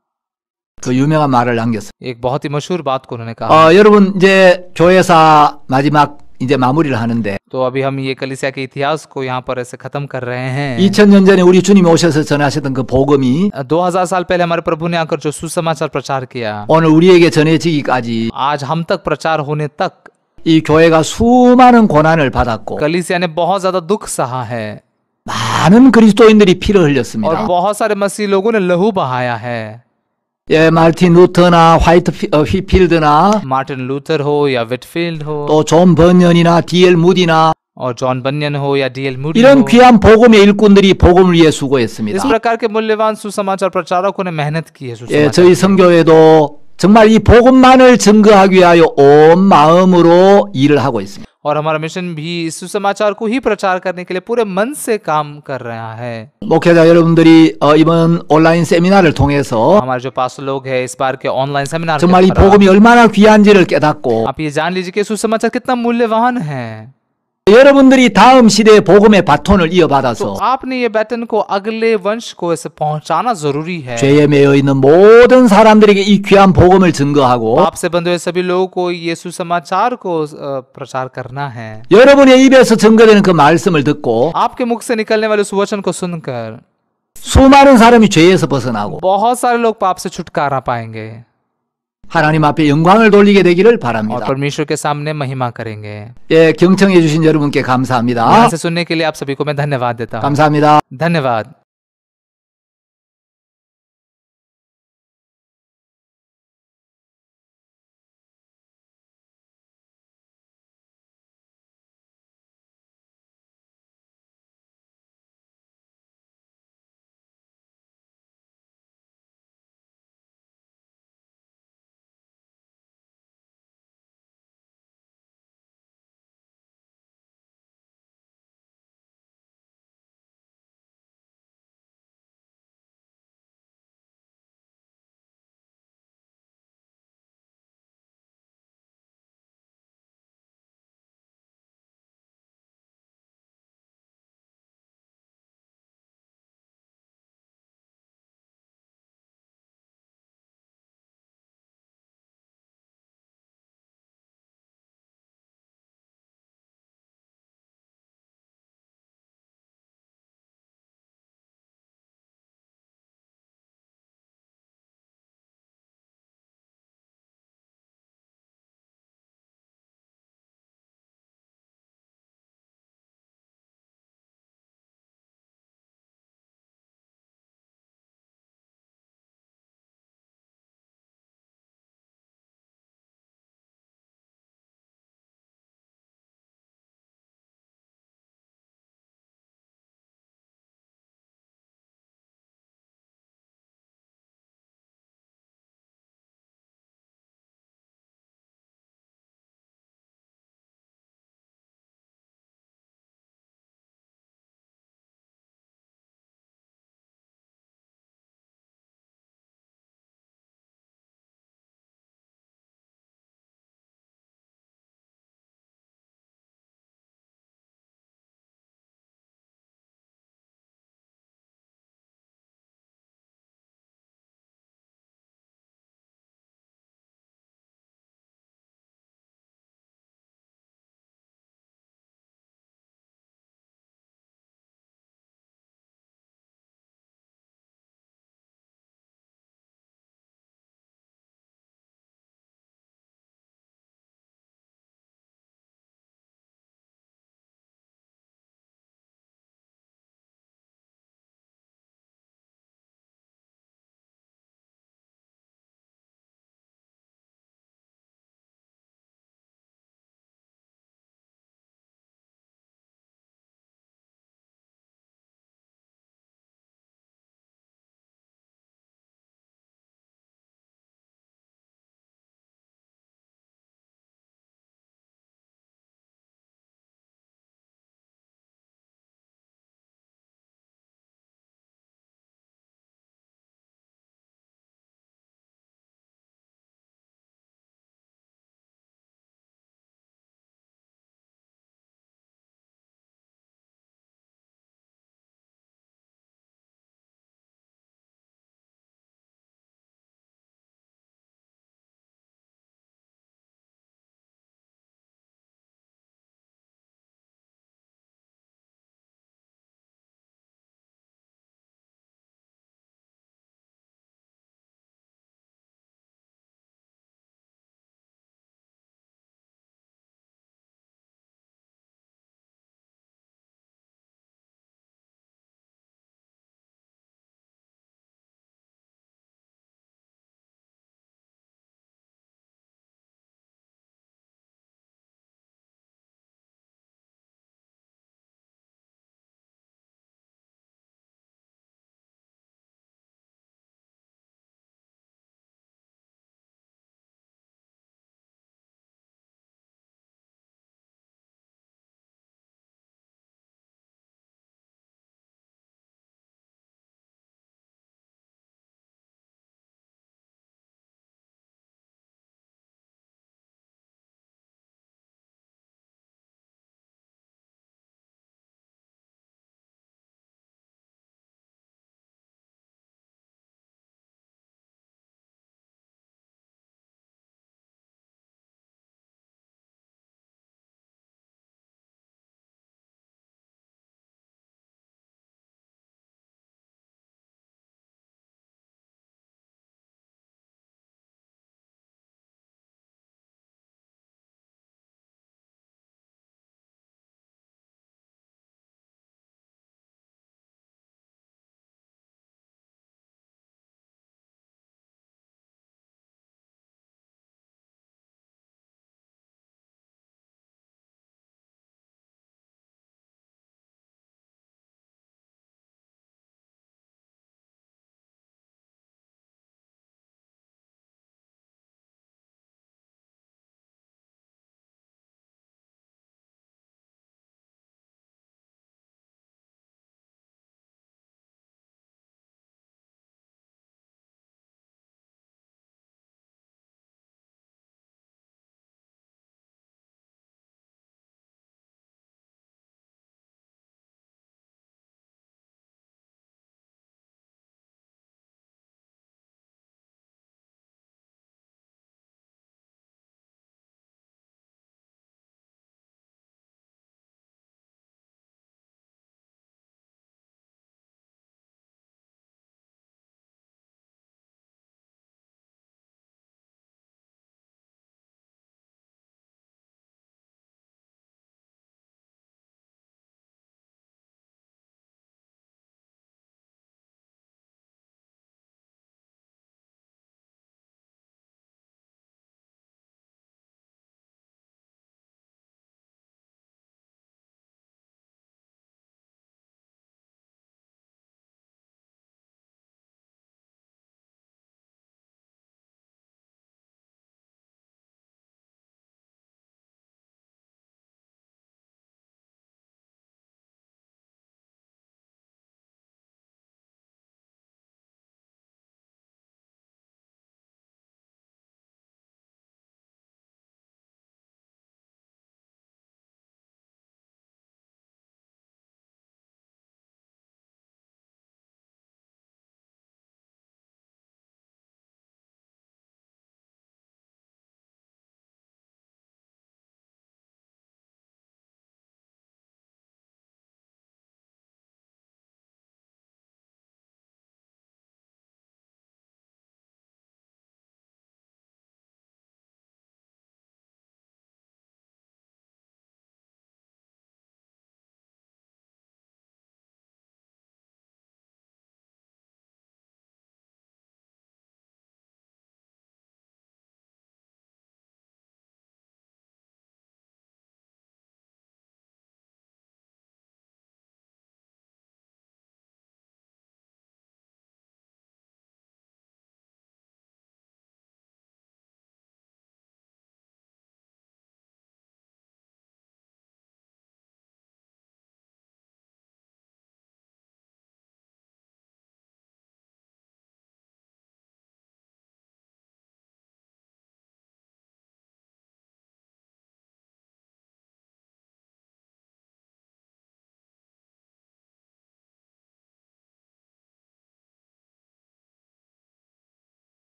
그 유명한 말을 남겼어요. एक बहुत ही मशहूर बात को उन्होंने कहा। 여러분 이제 교회사 마지막 이제 마무리를 하는데 तो अभी हम ये कलीसिया के इतिहास को यहाँ पर ऐसे खत्म कर रहे हैं। 2000년 전에 우리 주님이 오셔서 전하셨던 그 복음이 2000 साल पहले हमारे प्रभु ने आकर जो सुसमाचार प्रचार किया, 오늘 우리에게 전해지기까지 आज हम तक प्रचार होने तक 이 교회가 수많은 고난을 받았고 कलीसिया ने बहुत ज्यादा दुख सहा है 많은 그리스도인들이 피를 और 흘렸습니다. बहुत सारे मसीह लोगों ने लहू बहाया है। 예, 마르틴 루터나 휘필드나 मार्टिन लूथर हो या विटफील्ड हो 또 존 번연이나 D.L. 무디나 और जॉन बनियन हो या डीएल मूडी 이런 हो, 귀한 복음의 일꾼들이 복음을 위해 इस 수고했습니다. प्रकार के मूल्यवान सुसमाचार प्रचारकों ने मेहनत की है 예, सुसमाचार 저희 के लिए। 선교회도 정말 이 복음만을 증거하기 위하여 온 마음으로 일을 하고 있습니다. और हमारा मिशन भी इस सुसमाचार को ही प्रचार करने के लिए पूरे मन से काम कर रहा है। 목회자 여러분들이 이번 온라인 세미나를 통해서 हमारे जो पास्टर लोग हैं इस बार के ऑनलाइन सेमिनार 정말 이 के द्वारा 복음이 얼마나 귀한지를 깨닫고 आप ये जान लीजिए कि सुसमाचार कितना मूल्यवान है। 여러분들이 다음 시대의 복음의 바톤을 तो 이어받아서 आपने ये बैटन को अगले वंश को ऐसे पहुंचाना जरूरी है। 죄에 매여 있는 모든 사람들에게 이 귀한 복음을 증거하고 आपसे बंधे हुए सभी लोगों को ये सुसमाचार को प्रचार करना है। 여러분의 입에서 증거되는 그 말씀을 듣고 आपके मुख से निकलने वाले उस वचन को सुनकर 수많은 사람이 죄에서 벗어나고 बहुत सारे लोग पाप से छुटकारा पाएंगे 하나님 앞에 영광을 돌리게 되기를 और 바랍니다. परमेश्वर के सामने महिमा करेंगे। 예, 경청해 주신 여러분께 감사합니다. यहाँ से सुनने के लिए आप सभी को मैं धन्यवाद देता हूँ। 감사합니다. धन्यवाद।